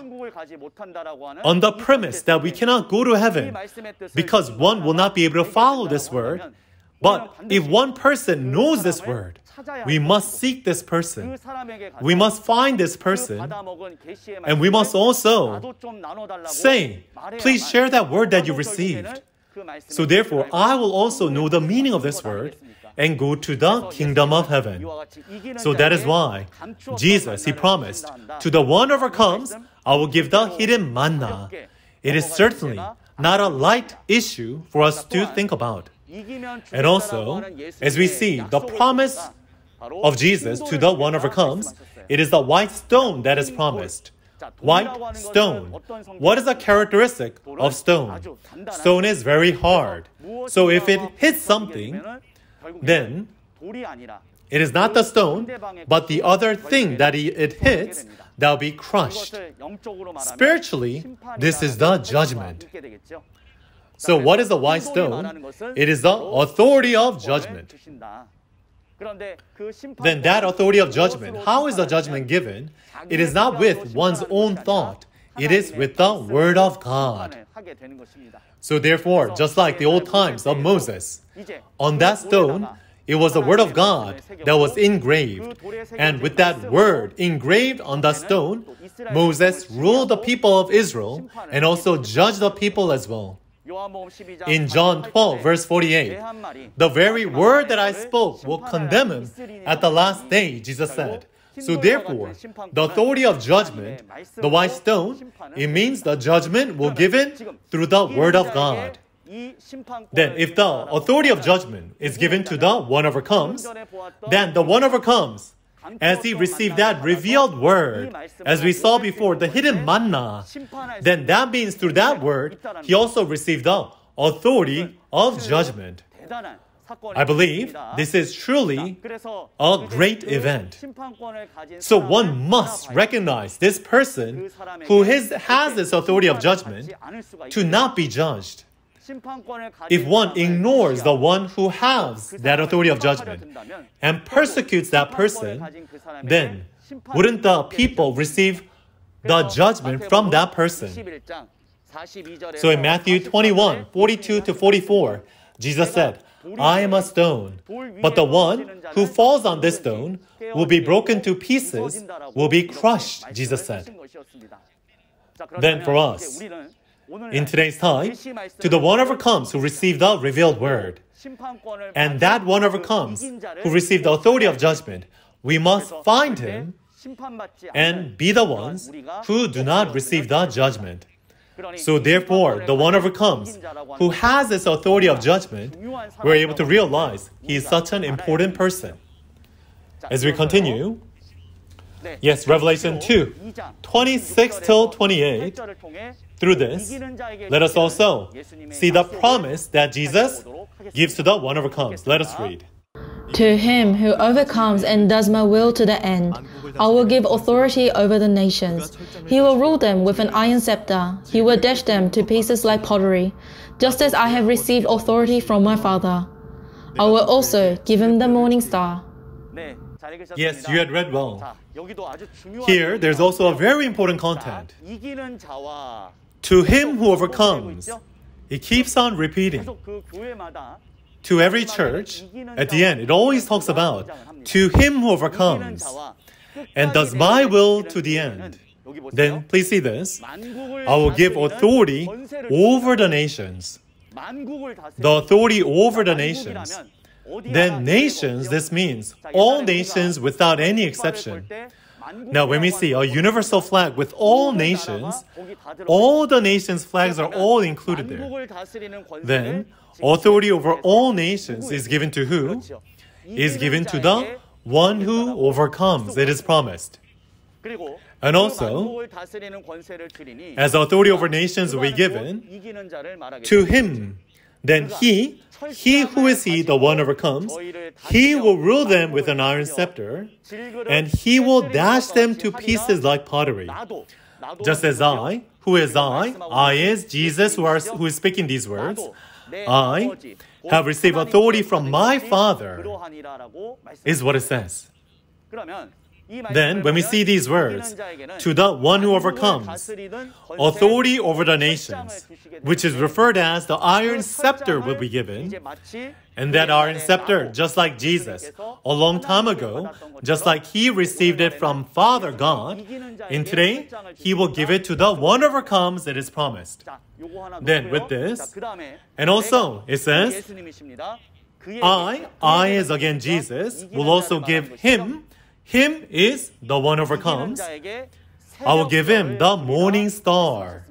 on the premise that we cannot go to heaven because one will not be able to follow this word, but if one person knows this word, we must seek this person. We must find this person. And we must also say, please share that word that you received. So therefore, I will also know the meaning of this word and go to the kingdom of heaven. So that is why Jesus, he promised, to the one who overcomes, I will give the hidden manna. It is certainly not a light issue for us to think about. And also, as we see the promise of Jesus to the one who overcomes, it is the white stone that is promised. White stone. What is the characteristic of stone? Stone is very hard. So if it hits something, then it is not the stone, but the other thing that it hits that will be crushed. Spiritually, this is the judgment. So what is the white stone? It is the authority of judgment. Then that authority of judgment, how is the judgment given? It is not with one's own thought. It is with the word of God. So therefore, just like the old times of Moses, on that stone, it was the word of God that was engraved. And with that word engraved on the stone, Moses ruled the people of Israel and also judged the people as well. In John twelve, verse forty-eight, the very word that I spoke will condemn him at the last day, Jesus said. So therefore, the authority of judgment, the white stone, it means the judgment will be given through the word of God. Then if the authority of judgment is given to the one overcomes, then the one overcomes, as he received that revealed word, as we saw before, the hidden manna, then that means through that word, he also received the authority of judgment. I believe this is truly a great event. So one must recognize this person who is, has this authority of judgment to not be judged. If one ignores the one who has that authority of judgment and persecutes that person, then wouldn't the people receive the judgment from that person? So in Matthew twenty-one, forty-two to forty-four, Jesus said, I am a stone, but the one who falls on this stone will be broken to pieces, will be crushed, Jesus said. Then for us, in today's time, to the one overcomes who received the revealed word, and that one overcomes who received the authority of judgment, we must find him and be the ones who do not receive the judgment. So therefore, the one overcomes who has this authority of judgment, we're able to realize he is such an important person. As we continue, yes, Revelation two, twenty-six till twenty-eight, through this, let us also see the promise that Jesus gives to the one who overcomes. Let us read. To him who overcomes and does my will to the end, I will give authority over the nations. He will rule them with an iron scepter. He will dash them to pieces like pottery, just as I have received authority from my Father. I will also give him the morning star. Yes, you had read well. Here, there's also a very important content. To him who overcomes, it keeps on repeating. To every church, at the end, it always talks about to him who overcomes and does my will to the end. Then, please see this. I will give authority over the nations. The authority over the nations. Then nations, this means all nations without any exception. Now, when we see a universal flag with all nations, all the nations' flags are all included there. Then, authority over all nations is given to who? Is given to the one who overcomes, it is promised. And also, as authority over nations will be given to him, then he, he who is he, the one overcomes, he will rule them with an iron scepter, and he will dash them to pieces like pottery. Just as I, who is I, I is Jesus who, are, who is speaking these words, I have received authority from my Father, is what it says. Then, when we see these words, to the one who overcomes, authority over the nations, which is referred as the iron scepter will be given, and that iron scepter, just like Jesus, a long time ago, just like he received it from Father God, in today, he will give it to the one who overcomes, it is promised. Then, with this, and also, it says, I, I is again Jesus, will also give him, him is the one who overcomes. I will give him the morning star.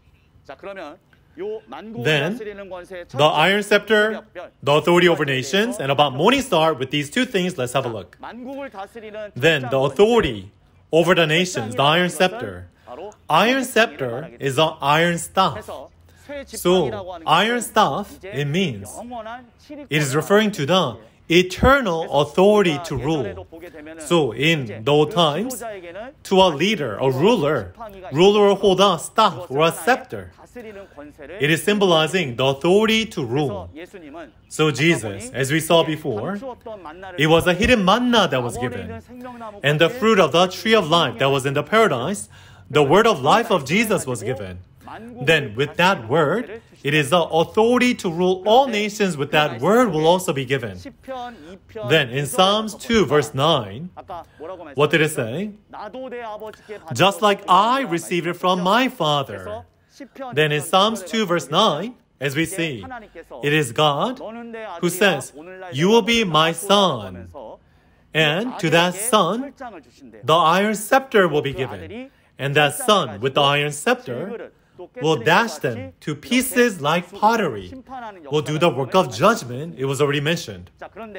Then, the iron scepter, the authority over nations, and about morning star, with these two things, let's have a look. Then, the authority over the nations, the iron scepter. Iron scepter is an iron staff. So, iron staff, it means, it is referring to the eternal authority to rule. So in the old times, to a leader, a ruler, ruler will hold a staff or a scepter. It is symbolizing the authority to rule. So Jesus, as we saw before, it was a hidden manna that was given. And the fruit of the tree of life that was in the paradise, the word of life of Jesus was given. Then with that word, it is the authority to rule all nations with that word will also be given. Then in Psalms two verse nine, what did it say? Just like I received it from my Father. Then in Psalms two verse nine, as we see, it is God who says, you will be my son. And to that son, the iron scepter will be given. And that son with the iron scepter will dash them to pieces like pottery, will do the work of judgment, it was already mentioned.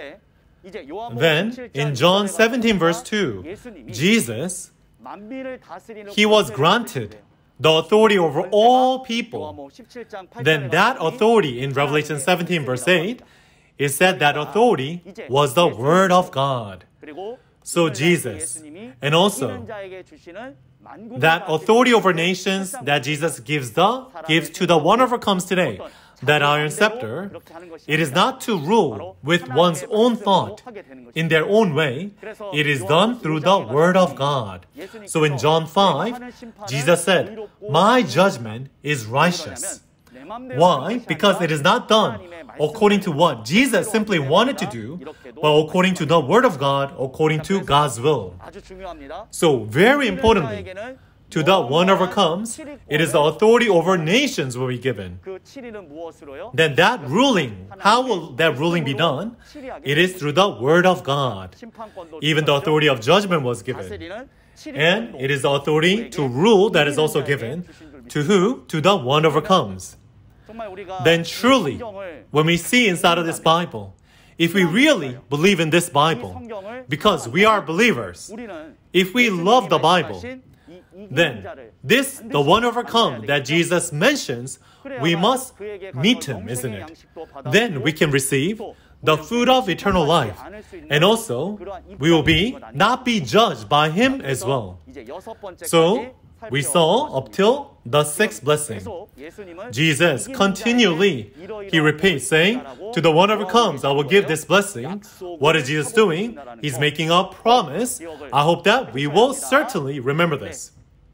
Then, in John seventeen verse two, Jesus, he was granted the authority over all people. Then that authority in Revelation seventeen verse eight, it said that authority was the Word of God. So Jesus, and also that authority over nations that Jesus gives the gives to the one who overcomes today, that iron scepter, it is not to rule with one's own thought in their own way. It is done through the Word of God. So in John five, Jesus said, my judgment is righteous. Why? Because it is not done according to what Jesus simply wanted to do, but according to the Word of God, according to God's will. So, very importantly, to the one who overcomes, it is the authority over nations will be given. Then that ruling, how will that ruling be done? It is through the Word of God. Even the authority of judgment was given. And it is the authority to rule that is also given. To who? To the one who overcomes. Then truly, when we see inside of this Bible, if we really believe in this Bible, because we are believers, if we love the Bible, then this, the one overcome that Jesus mentions, we must meet him, isn't it? Then we can receive the food of eternal life. And also, we will be, not be judged by him as well. So, we saw up till the sixth blessing. Jesus continually, he repeats saying, to the one who overcomes, I will give this blessing. What is Jesus doing? He's making a promise. I hope that we will certainly remember this.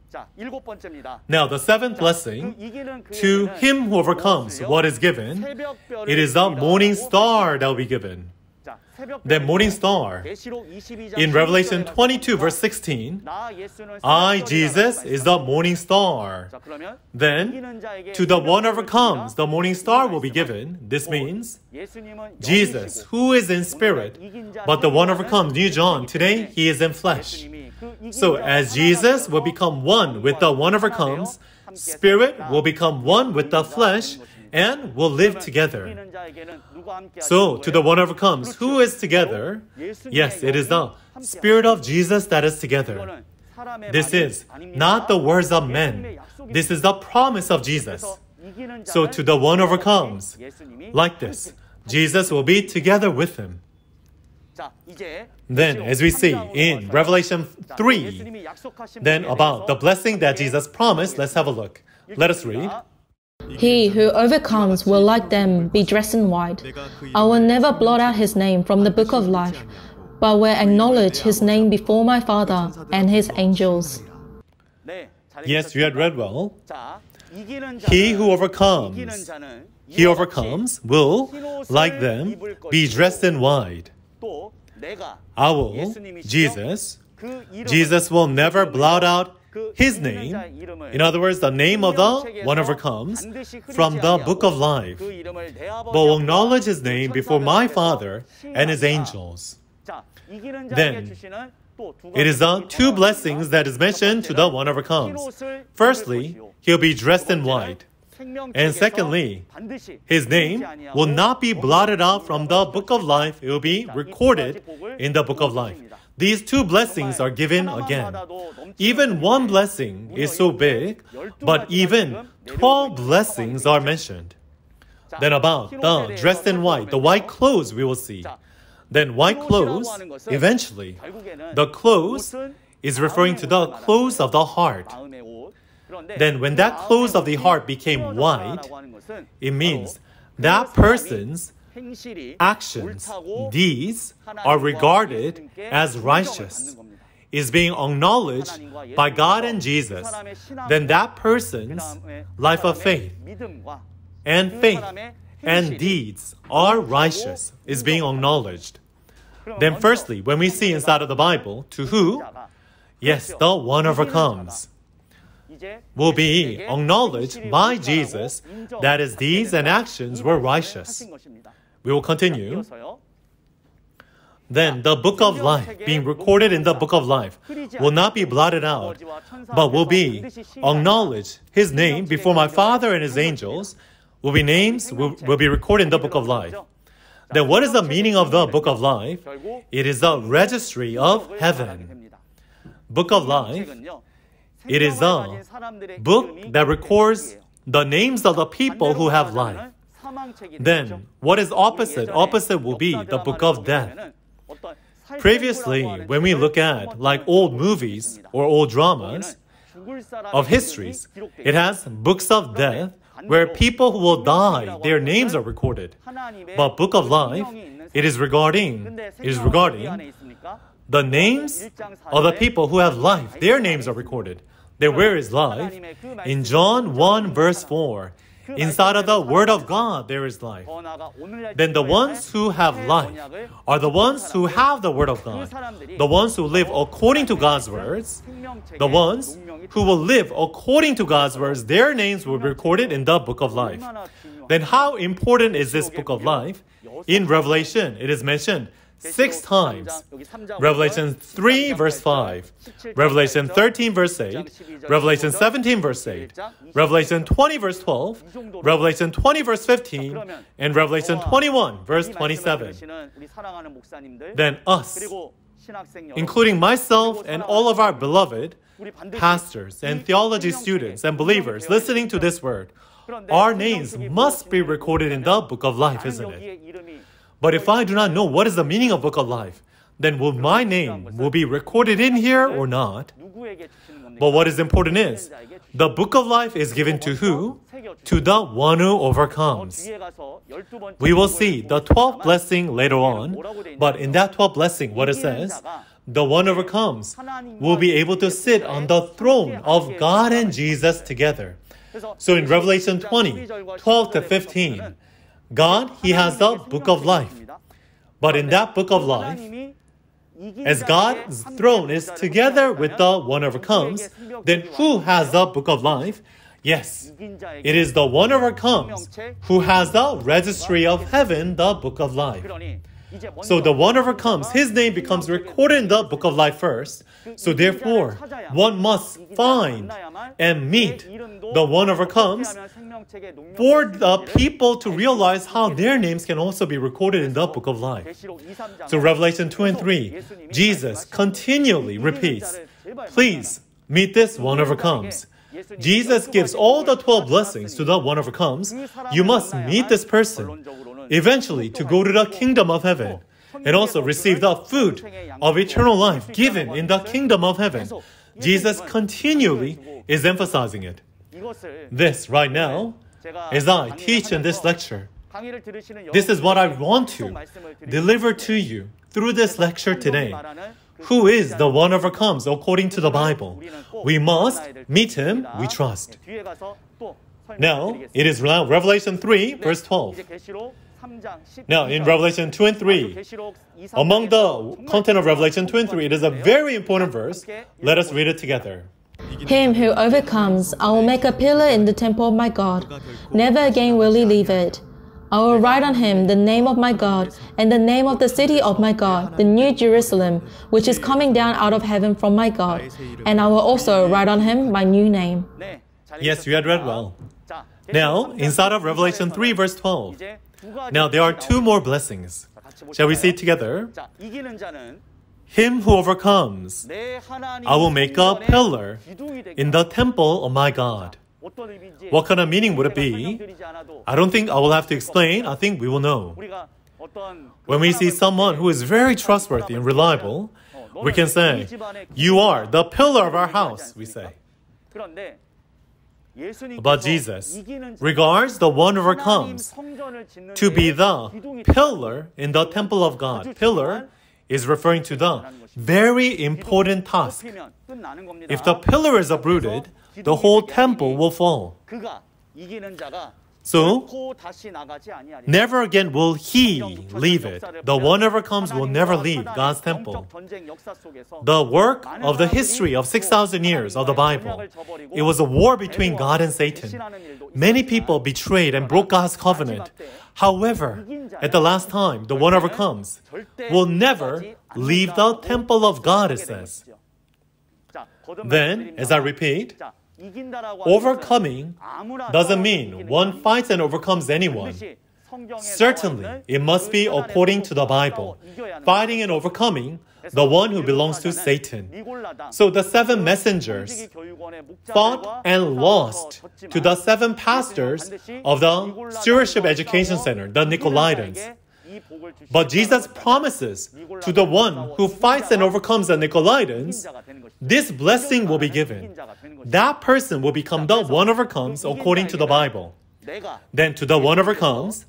Now, the seventh blessing, to him who overcomes, what is given? It is the morning star that will be given. The morning star. In Revelation twenty-two, verse sixteen, I, Jesus, is the morning star. Then, to the one who overcomes, the morning star will be given. This means, Jesus, who is in spirit, but the one who overcomes, New John, today he is in flesh. So, as Jesus will become one with the one who overcomes, spirit will become one with the flesh, and will live together. So, to the one who overcomes, who is together? Yes, it is the Spirit of Jesus that is together. This is not the words of men. This is the promise of Jesus. So, to the one who overcomes, like this, Jesus will be together with him. Then, as we see in Revelation three, then about the blessing that Jesus promised, let's have a look. Let us read. He who overcomes will like them be dressed in white. I will never blot out his name from the book of life, but will acknowledge his name before my Father and his angels. Yes, you had read well. He who overcomes, he overcomes will, like them, be dressed in white. I will, Jesus, Jesus will never blot out his name, in other words, the name of the one who overcomes, from the book of life, but will acknowledge his name before my Father and his angels. Then, it is the two blessings that is mentioned to the one who overcomes. Firstly, he'll be dressed in white. And secondly, his name will not be blotted out from the book of life. It will be recorded in the book of life. These two blessings are given again. Even one blessing is so big, but even twelve blessings are mentioned. Then about the dressed in white, the white clothes we will see. Then white clothes, eventually, the clothes is referring to the clothes of the heart. Then when that clothes of the heart became white, it means that person's actions, deeds, are regarded as righteous, is being acknowledged by God and Jesus. Then that person's life of faith and faith and deeds are righteous, is being acknowledged. Then firstly, when we see inside of the Bible, to who? Yes, the one overcomes, will be acknowledged by Jesus that his deeds and actions were righteous. We will continue. Then the book of life, being recorded in the book of life, will not be blotted out, but will be acknowledged. His name before my Father and his angels will be names, will, will be recorded in the book of life. Then what is the meaning of the book of life? It is the registry of heaven. Book of life, it is a book that records the names of the people who have life. Then, what is opposite? Opposite will be the book of death. Previously, when we look at like old movies or old dramas of histories, it has books of death where people who will die, their names are recorded. But book of life, it is regarding, it is regarding the names of the people who have life. Their names are recorded. Then where is life? In John one verse four, inside of the Word of God there is life. Then the ones who have life are the ones who have the Word of God. The ones who live according to God's words. The ones who will live according to God's words, their names will be recorded in the book of life. Then how important is this book of life? In Revelation, it is mentioned six times. Revelation three verse five, Revelation thirteen verse eight, Revelation seventeen verse eight, Revelation twenty verse twelve, Revelation twenty verse fifteen, and Revelation twenty-one verse twenty-seven. Then us, including myself and all of our beloved pastors and theology students and believers listening to this word, our names must be recorded in the book of life, isn't it? But if I do not know what is the meaning of book of life, then will my name will be recorded in here or not? But what is important is, the book of life is given to who? To the one who overcomes. We will see the twelfth blessing later on, but in that twelfth blessing, what it says, the one who overcomes will be able to sit on the throne of God and Jesus together. So in Revelation twenty, twelve to fifteen, God, He has the book of life. But in that book of life, as God's throne is together with the one who overcomes, then who has the book of life? Yes, it is the one who overcomes who has the registry of heaven, the book of life. So the one who overcomes, his name becomes recorded in the book of life first. So therefore, one must find and meet the one who overcomes for the people to realize how their names can also be recorded in the book of life. So Revelation two and three, Jesus continually repeats, please meet this one who overcomes. Jesus gives all the twelve blessings to the one who overcomes. You must meet this person eventually to go to the kingdom of heaven and also receive the food of eternal life given in the kingdom of heaven. Jesus continually is emphasizing it. This right now, as I teach in this lecture, this is what I want to deliver to you through this lecture today. Who is the one who overcomes according to the Bible? We must meet him, we trust. Now, it is now Revelation three, verse twelve. Now, in Revelation two and three, among the content of Revelation two and three, it is a very important verse. Let us read it together. Him who overcomes, I will make a pillar in the temple of my God. Never again will he leave it. I will write on him the name of my God and the name of the city of my God, the New Jerusalem, which is coming down out of heaven from my God. And I will also write on him my new name. Yes, you had read well. Now, inside of Revelation three, verse twelve, now there are two more blessings. Shall we say it together? Him who overcomes, I will make a pillar in the temple of my God. What kind of meaning would it be? I don't think I will have to explain. I think we will know. When we see someone who is very trustworthy and reliable, we can say, you are the pillar of our house, we say. But Jesus regards the one who overcomes to be the pillar in the temple of God. Pillar is referring to the very important task. If the pillar is uprooted, the whole temple will fall. So, never again will he leave it. The one who overcomes will never leave God's temple. The work of the history of six thousand years of the Bible, it was a war between God and Satan. Many people betrayed and broke God's covenant. However, at the last time, the one who overcomes will never leave the temple of God, it says. Then, as I repeat, overcoming doesn't mean one fights and overcomes anyone. Certainly, it must be according to the Bible. Fighting and overcoming the one who belongs to Satan. So the seven messengers fought and lost to the seven pastors of the Stewardship Education Center, the Nicolaitans. But Jesus promises to the one who fights and overcomes the Nicolaitans, this blessing will be given. That person will become the one who overcomes according to the Bible. Then to the one who overcomes,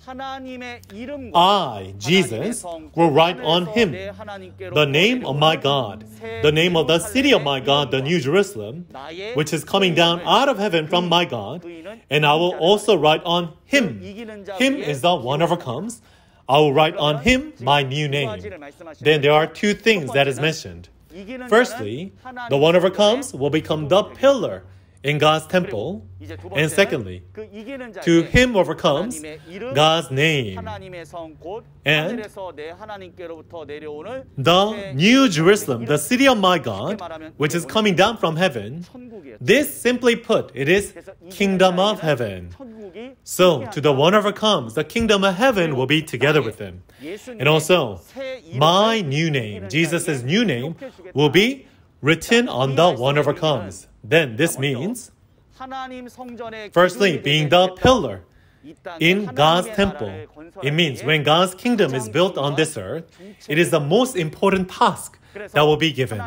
I, Jesus, will write on him the name of my God, the name of the city of my God, the New Jerusalem, which is coming down out of heaven from my God, and I will also write on him. Him is the one who overcomes. I will write on him my new name. Then there are two things that is mentioned. Firstly, the one who overcomes will become the pillar in God's temple. And secondly, to him who overcomes, God's name. And the New Jerusalem, the city of my God, which is coming down from heaven, this simply put, it is kingdom of heaven. So, to the one who overcomes, the kingdom of heaven will be together with him. And also, my new name, Jesus' new name, will be written on the one who overcomes. Then this means, firstly, being the pillar in God's temple. It means when God's kingdom is built on this earth, it is the most important task that will be given.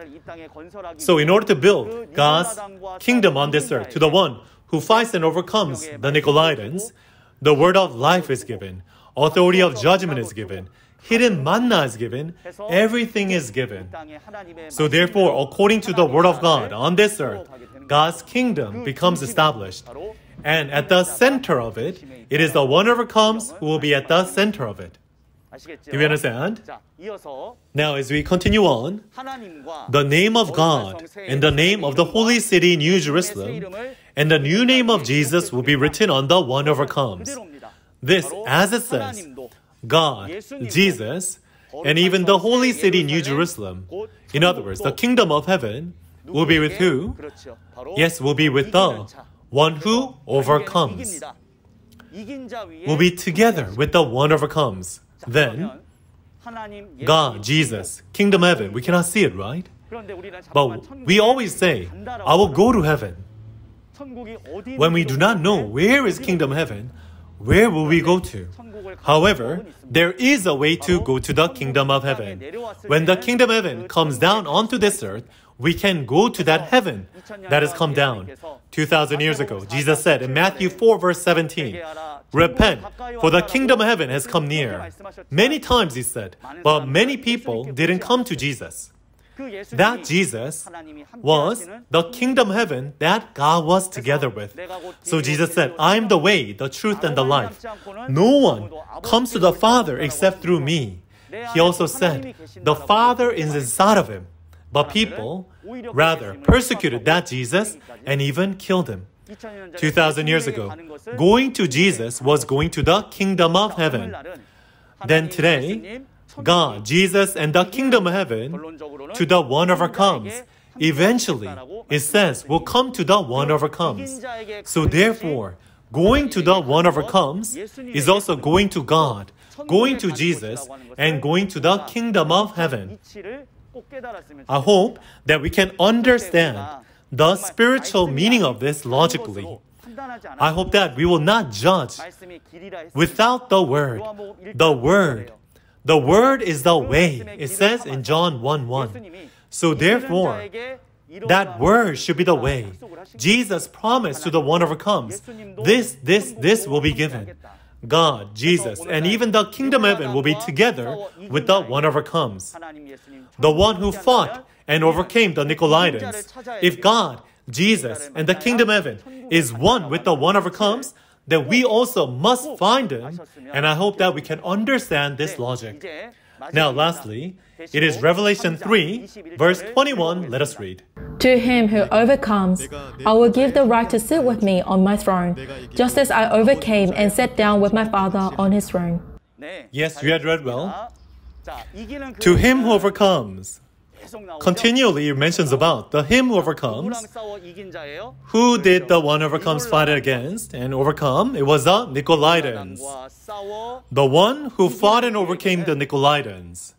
So in order to build God's kingdom on this earth to the one who fights and overcomes the Nicolaitans, the word of life is given, authority of judgment is given, hidden manna is given, everything is given. So therefore, according to the word of God on this earth, God's kingdom becomes established. And at the center of it, it is the one who overcomes who will be at the center of it. Do you understand? Now, as we continue on, the name of God and the name of the holy city, New Jerusalem, and the new name of Jesus will be written on the one who overcomes. This, as it says, God, Jesus, and even the holy city, New Jerusalem. In other words, the kingdom of heaven will be with who? Yes, will be with the one who overcomes. Will be together with the one who overcomes. Then, God, Jesus, kingdom heaven, we cannot see it, right? But we always say, I will go to heaven. When we do not know where is kingdom heaven, where will we go to? However, there is a way to go to the kingdom of heaven. When the kingdom of heaven comes down onto this earth, we can go to that heaven that has come down. two thousand years ago, Jesus said in Matthew four verse seventeen, repent, for the kingdom of heaven has come near. Many times he said, but many people didn't come to Jesus. That Jesus was the kingdom of heaven that God was together with. So Jesus said, I am the way, the truth, and the life. No one comes to the Father except through me. He also said, the Father is inside of him. But people, rather, persecuted that Jesus and even killed him. two thousand years ago, going to Jesus was going to the kingdom of heaven. Then today, God, Jesus, and the kingdom of heaven to the one who overcomes. Eventually, it says, will come to the one who overcomes. So therefore, going to the one who overcomes is also going to God, going to Jesus, and going to the kingdom of heaven. I hope that we can understand the spiritual meaning of this logically. I hope that we will not judge without the Word. The Word. The Word is the way, it says in John one one. So therefore, that Word should be the way. Jesus promised to the one who overcomes, this, this, this will be given. God, Jesus, and even the kingdom of heaven will be together with the one who overcomes. The one who fought and overcame the Nicolaitans. If God, Jesus, and the kingdom of heaven is one with the one who overcomes, then we also must find him, and I hope that we can understand this logic. Now, lastly, it is Revelation three, verse twenty-one. Let us read. To him who overcomes, I will give the right to sit with me on my throne, just as I overcame and sat down with my Father on his throne. Yes, you had read well. To him who overcomes. Continually it mentions about the him who overcomes. Who did the one who overcomes fight against and overcome? It was the Nicolaitans. The one who fought and overcame the Nicolaitans.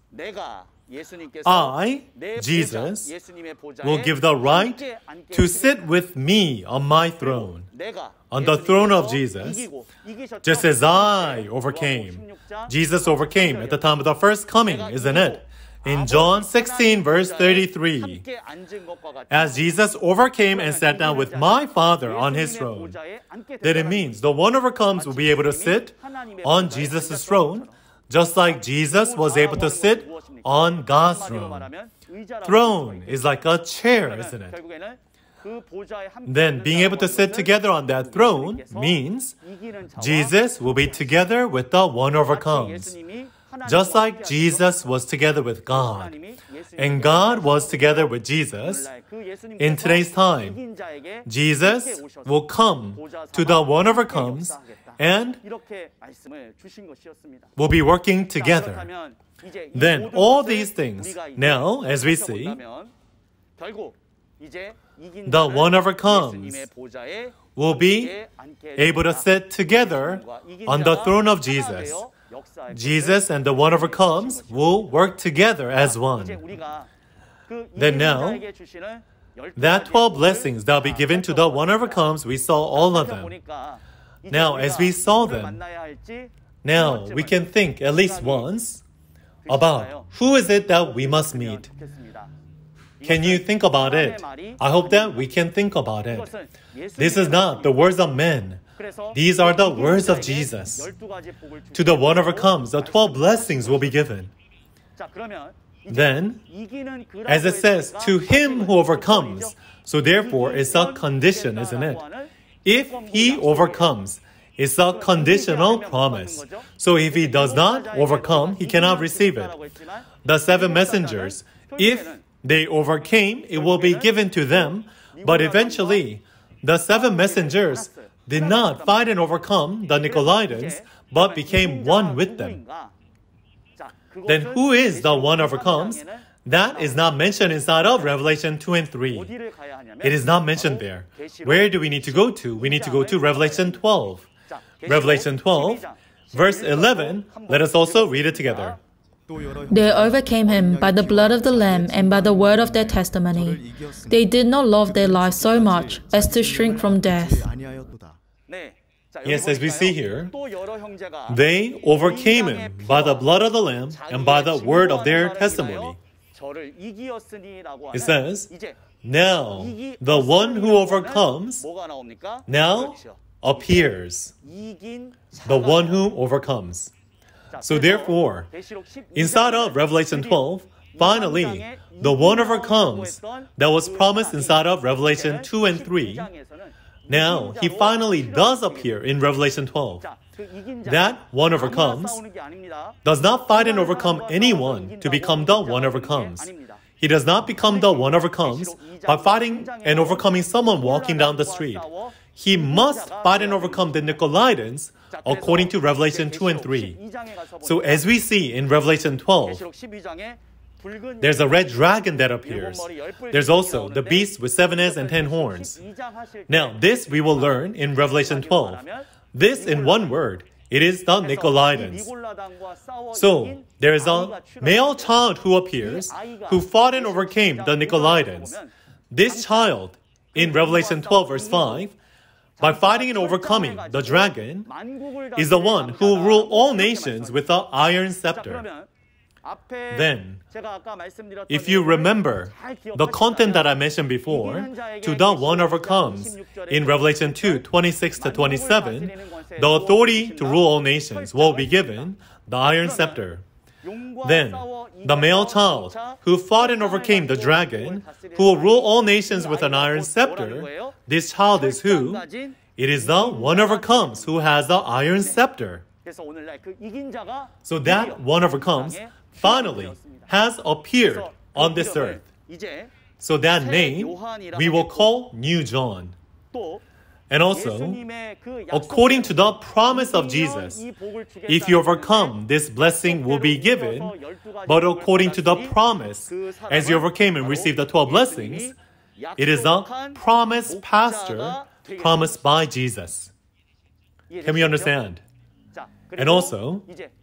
I, Jesus, will give the right to sit with me on my throne, on the throne of Jesus, just as I overcame. Jesus overcame at the time of the first coming, isn't it? In John sixteen, verse thirty-three, as Jesus overcame and sat down with my Father on his throne, that it means the one who overcomes will be able to sit on Jesus' throne, just like Jesus was able to sit on God's throne. Throne is like a chair, isn't it? Then being able to sit together on that throne means Jesus will be together with the one who overcomes. Just like Jesus was together with God, and God was together with Jesus, in today's time, Jesus will come to the one who overcomes and will be working together. Then all these things, now as we see, the one who overcomes will be able to sit together on the throne of Jesus. Jesus and the one who overcomes will work together as one. Then now, that twelve blessings that will be given to the one who overcomes, we saw all of them. Now, as we saw them, now we can think at least once, about who is it that we must meet. Can you think about it? I hope that we can think about it. This is not the words of men. These are the words of Jesus. To the one who overcomes, the twelve blessings will be given. Then, as it says, to him who overcomes, so therefore it's a condition, isn't it? If he overcomes, it's a conditional promise. So if he does not overcome, he cannot receive it. The seven messengers, if they overcame, it will be given to them. But eventually, the seven messengers did not fight and overcome the Nicolaitans, but became one with them. Then who is the one who overcomes? That is not mentioned inside of Revelation two and three. It is not mentioned there. Where do we need to go to? We need to go to Revelation twelve. Revelation twelve, verse eleven, let us also read it together. They overcame him by the blood of the Lamb and by the word of their testimony. They did not love their lives so much as to shrink from death. Yes, as we see here, they overcame him by the blood of the Lamb and by the word of their testimony. It says, now the one who overcomes now appears. The one who overcomes. So therefore, inside of Revelation twelve, finally, the one who overcomes that was promised inside of Revelation two and three, now he finally does appear in Revelation twelve. That one who overcomes does not fight and overcome anyone to become the one who overcomes. He does not become the one who overcomes by fighting and overcoming someone walking down the street. He must fight and overcome the Nicolaitans according to Revelation two and three. So as we see in Revelation twelve, there's a red dragon that appears. There's also the beast with seven heads and ten horns. Now this we will learn in Revelation twelve. This in one word, it is the Nicolaitans. So there is a male child who appears, who fought and overcame the Nicolaitans. This child, in Revelation twelve verse five, by fighting and overcoming the dragon, is the one who will rule all nations with an iron scepter. Then, if you remember the content that I mentioned before, to the one who overcomes, in Revelation two, twenty-six to twenty-seven, the authority to rule all nations will be given, the iron scepter. Then, the male child who fought and overcame the dragon, who will rule all nations with an iron scepter, this child is who? It is the one who overcomes who has the iron scepter. So that one who overcomes finally has appeared on this earth. So that name we will call New John. And also, according to the promise of Jesus, if you overcome, this blessing will be given. But according to the promise, as you overcame and received the twelve blessings, it is a promised pastor promised by Jesus. Can we understand? And also,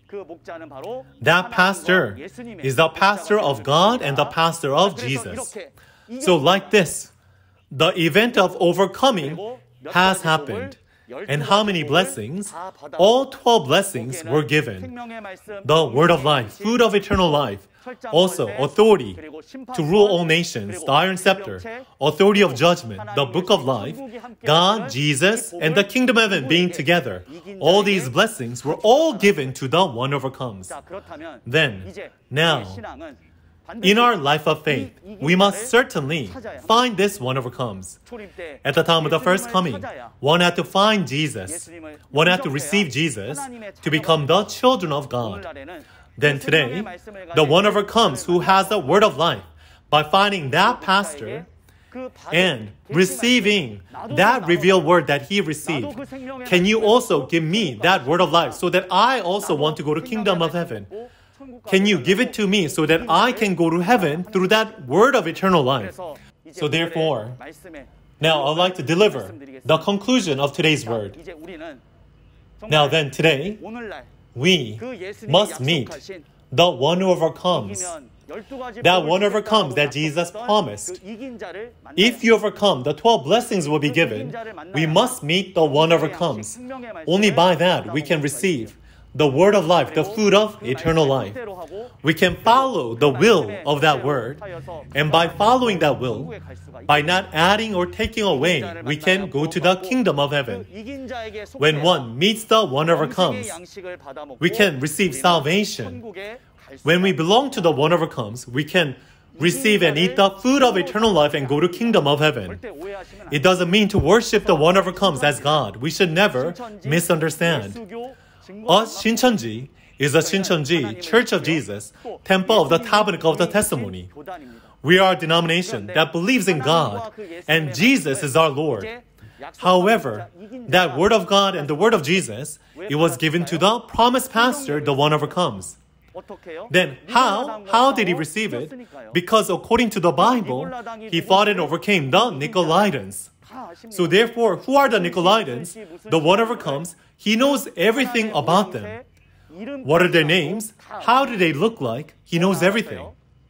that pastor is the pastor of God and the pastor of Jesus. So like this, the event of overcoming has happened. And how many blessings? All twelve blessings were given. The word of life, food of eternal life, also authority to rule all nations, the iron scepter, authority of judgment, the book of life, God, Jesus, and the kingdom of heaven being together. All these blessings were all given to the one who overcomes. Then, now, in our life of faith, we must certainly find this one who overcomes. At the time of the first coming, one had to find Jesus. One had to receive Jesus to become the children of God. Then today, the one who overcomes who has the word of life by finding that pastor and receiving that revealed word that he received. Can you also give me that word of life so that I also want to go to kingdom of heaven? Can you give it to me so that I can go to heaven through that word of eternal life? So therefore, now I'd like to deliver the conclusion of today's word. Now then, today, we must meet the one who overcomes. That one overcomes that Jesus promised. If you overcome, the twelve blessings will be given. We must meet the one overcomes. Only by that we can receive the word of life, the food of eternal life. We can follow the will of that word, and by following that will, by not adding or taking away, we can go to the kingdom of heaven. When one meets the one overcomes, we can receive salvation. When we belong to the one overcomes, we can receive and eat the food of eternal life and go to kingdom of heaven. It doesn't mean to worship the one overcomes as God. We should never misunderstand. Us, Shincheonji, is a Shincheonji, Church of Jesus, Temple of the Tabernacle of the Testimony. We are a denomination that believes in God, and Jesus is our Lord. However, that word of God and the word of Jesus, it was given to the promised pastor, the one overcomes. Then how? How did he receive it? Because according to the Bible, he fought and overcame the Nicolaitans. So therefore, who are the Nicolaitans? The one overcomes. He knows everything about them. What are their names? How do they look like? He knows everything.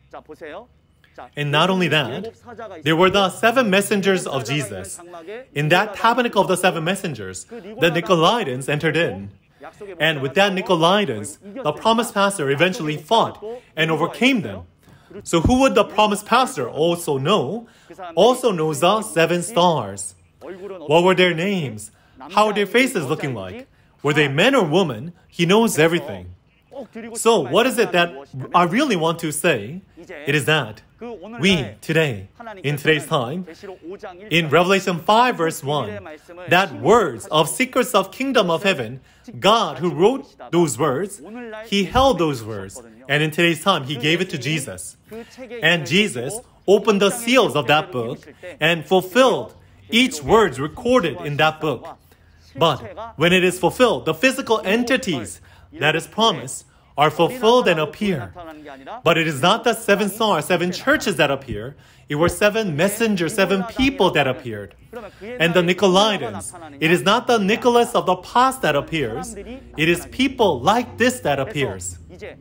And not only that, there were the seven messengers of Jesus. In that tabernacle of the seven messengers, the Nicolaitans entered in. And with that Nicolaitans, the promised pastor eventually fought and overcame them. So who would the promised pastor also know? Also knows the seven stars. What were their names? How were their faces looking like? Were they men or women? He knows everything. So what is it that I really want to say? It is that we today, in today's time, in Revelation five verse one, that words of secrets of kingdom of heaven, God who wrote those words, He held those words. And in today's time, He gave it to Jesus. And Jesus opened the seals of that book and fulfilled each word recorded in that book. But when it is fulfilled, the physical entities that is promised are fulfilled and appear. But it is not the seven stars, seven churches that appear. It were seven messengers, seven people that appeared. And the Nicolaitans, it is not the Nicholas of the past that appears. It is people like this that appears.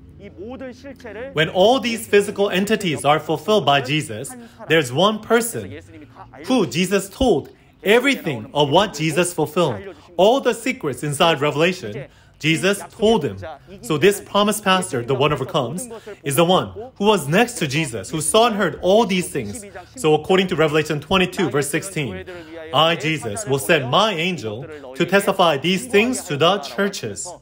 When all these physical entities are fulfilled by Jesus, there's one person who Jesus told everything of what Jesus fulfilled. All the secrets inside Revelation, Jesus told him. So this promised pastor, the one overcomes, is the one who was next to Jesus, who saw and heard all these things. So according to Revelation twenty-two, verse sixteen, I, Jesus, will send my angel to testify these things to the churches.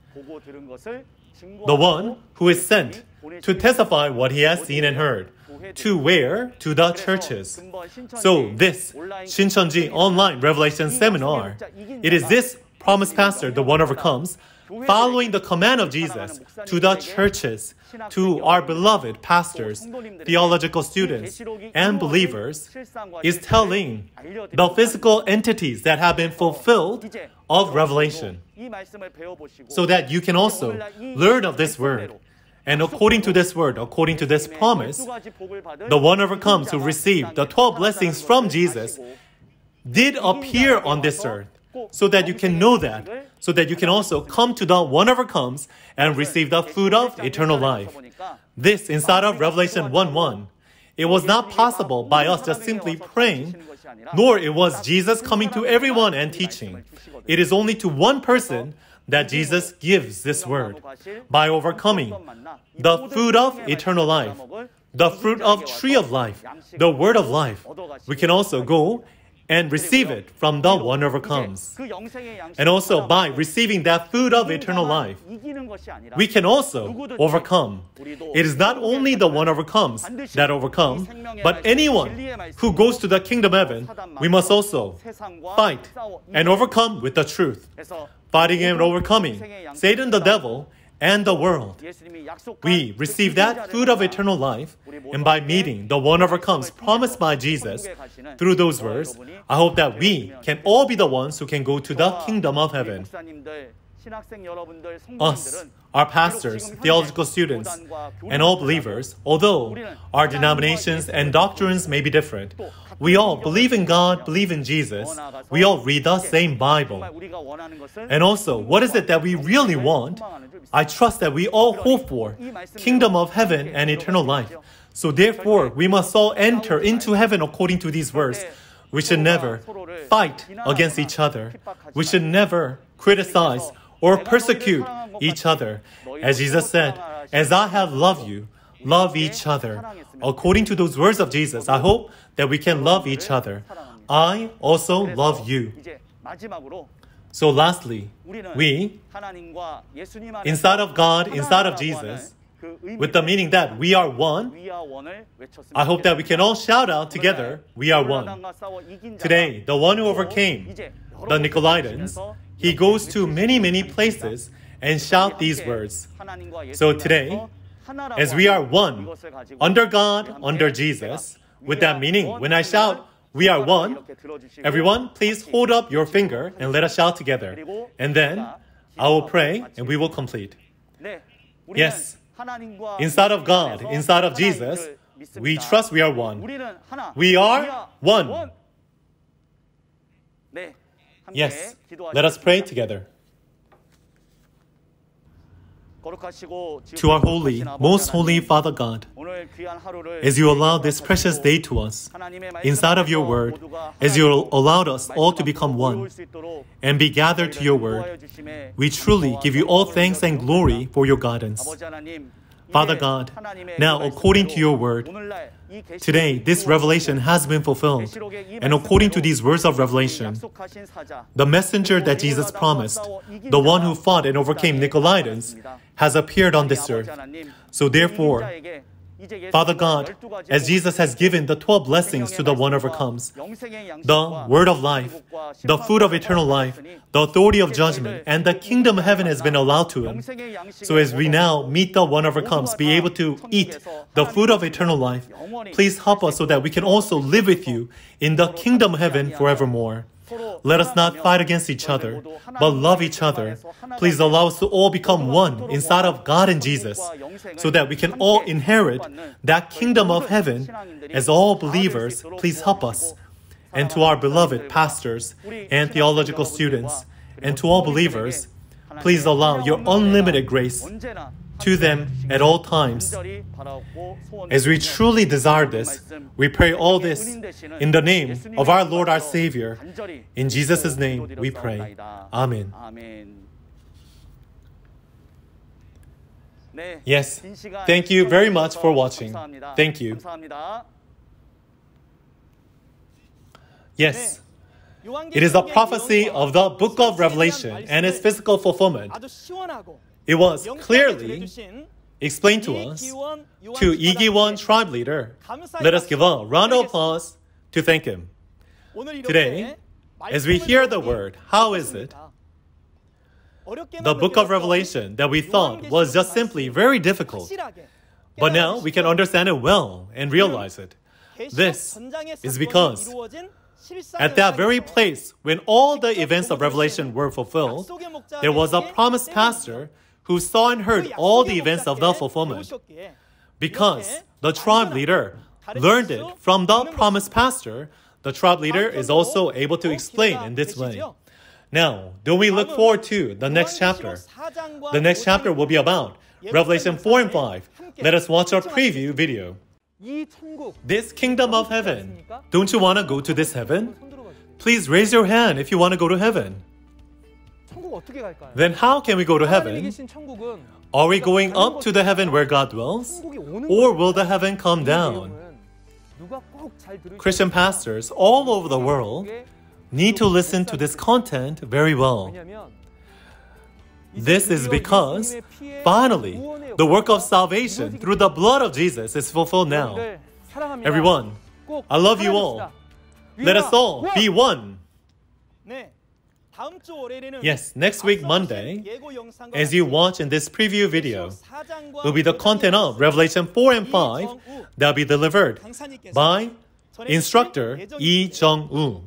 The one who is sent to testify what he has seen and heard. To where? To the churches. So this Shincheonji online Revelation seminar, it is this promised pastor, the one overcomes, following the command of Jesus to the churches, to our beloved pastors, theological students, and believers, is telling the physical entities that have been fulfilled of Revelation, so that you can also learn of this word. And according to this word, according to this promise, the one overcomes who received the twelve blessings from Jesus did appear on this earth, so that you can know that, so that you can also come to the one overcomes and receive the food of eternal life. This inside of Revelation one one. It was not possible by us just simply praying, nor it was Jesus coming to everyone and teaching. It is only to one person that Jesus gives this word by overcoming the food of eternal life, the fruit of tree of life, the word of life. We can also go and receive it from the one who overcomes. And also by receiving that food of eternal life, we can also overcome. It is not only the one who overcomes that overcomes, but anyone who goes to the kingdom of heaven, we must also fight and overcome with the truth. Fighting and overcoming Satan, the devil, and the world. We receive that food of eternal life, and by meeting the one overcomes promised by Jesus through those words, I hope that we can all be the ones who can go to the kingdom of heaven. Us, our pastors, theological students, and all believers, although our denominations and doctrines may be different, we all believe in God, believe in Jesus. We all read the same Bible. And also, what is it that we really want? I trust that we all hope for kingdom of heaven and eternal life. So therefore, we must all enter into heaven according to these words. We should never fight against each other. We should never criticize or persecute each other. As Jesus said, as I have loved you, love each other. According to those words of Jesus, I hope that we can love each other. I also love you. So lastly, we, inside of God, inside of Jesus, with the meaning that we are one, I hope that we can all shout out together, we are one. Today, the one who overcame the Nicolaitans, he goes to many, many places and shout these words. So today, as we are one, under God, under Jesus, with that meaning, when I shout, we are one, everyone, please hold up your finger and let us shout together. And then I will pray and we will complete. Yes, inside of God, inside of Jesus, we trust we are one. We are one. Yes, let us pray together. To our holy, most holy Father God, as you allow this precious day to us, inside of your word, as you allowed us all to become one and be gathered to your word, we truly give you all thanks and glory for your guidance. Father God, now according to your word, today this revelation has been fulfilled, and according to these words of revelation, the messenger that Jesus promised, the one who fought and overcame Nicolaitans, has appeared on this earth. So therefore, Father God, as Jesus has given the twelve blessings to the one who overcomes, the word of life, the food of eternal life, the authority of judgment, and the kingdom of heaven has been allowed to him. So as we now meet the one who overcomes, be able to eat the food of eternal life, please help us so that we can also live with you in the kingdom of heaven forevermore. Let us not fight against each other, but love each other. Please allow us to all become one inside of God and Jesus, so that we can all inherit that kingdom of heaven as all believers. Please help us. And to our beloved pastors and theological students, and to all believers, please allow your unlimited grace to them at all times. As we truly desire this, we pray all this in the name of our Lord, our Savior. In Jesus' name we pray. Amen. Yes, thank you very much for watching. Thank you. Yes, it is a prophecy of the book of Revelation and its physical fulfillment. It was clearly explained to us to Lee Gi-won tribe leader. Let us give a round of applause to thank him. Today, as we hear the word, how is it? The book of Revelation that we thought was just simply very difficult, but now we can understand it well and realize it. This is because at that very place when all the events of Revelation were fulfilled, there was a promised pastor who saw and heard all the events of the fulfillment. Because the tribe leader learned it from the promised pastor, the tribe leader is also able to explain in this way. Now, don't we look forward to the next chapter? The next chapter will be about Revelation four and five. Let us watch our preview video. This kingdom of heaven, don't you want to go to this heaven? Please raise your hand if you want to go to heaven. Then how can we go to heaven? Are we going up to the heaven where God dwells? Or will the heaven come down? Christian pastors all over the world need to listen to this content very well. This is because, finally, the work of salvation through the blood of Jesus is fulfilled now. Everyone, I love you all. Let us all be one. Yes, next week, Monday, as you watch in this preview video, will be the content of Revelation four and five that will be delivered by instructor Lee Jung-woo.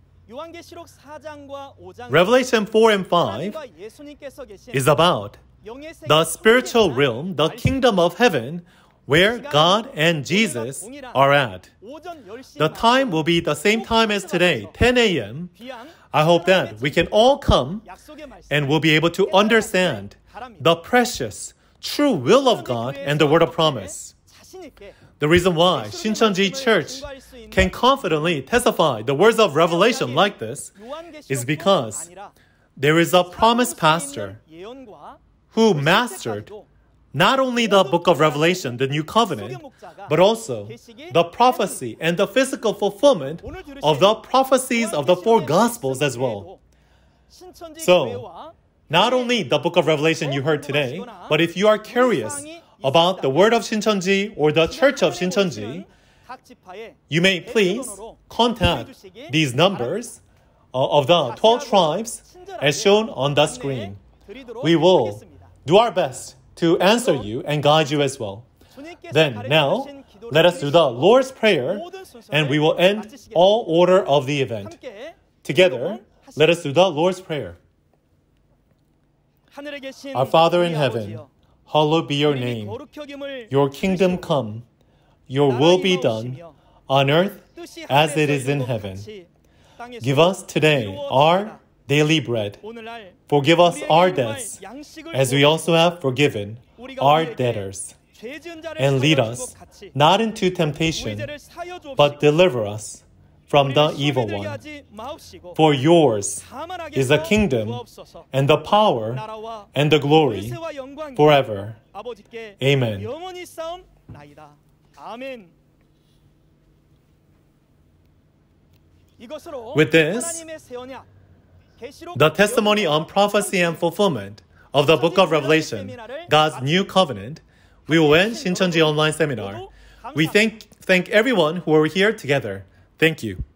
Revelation four and five is about the spiritual realm, the kingdom of heaven, where God and Jesus are at. The time will be the same time as today, ten a m I hope that we can all come and we'll be able to understand the precious, true will of God and the word of promise. The reason why Shincheonji Church can confidently testify the words of revelation like this is because there is a promised pastor who mastered not only the book of Revelation, the new covenant, but also the prophecy and the physical fulfillment of the prophecies of the four gospels as well. So, not only the book of Revelation you heard today, but if you are curious about the word of Shincheonji or the church of Shincheonji, you may please contact these numbers of the twelve tribes as shown on the screen. We will do our best to answer you and guide you as well. Then now, let us do the Lord's Prayer, and we will end all order of the event. Together, let us do the Lord's Prayer. Our Father in heaven, hallowed be your name. Your kingdom come. Your will be done on earth as it is in heaven. Give us today our daily bread. Forgive us our debts, as we also have forgiven our debtors. And lead us not into temptation, but deliver us from the evil one. For yours is the kingdom, and the power, and the glory, forever. Amen. With this, the testimony on prophecy and fulfillment of the book of Revelation, God's new covenant, we will end Shincheonji online seminar. We thank, thank everyone who are here together. Thank you.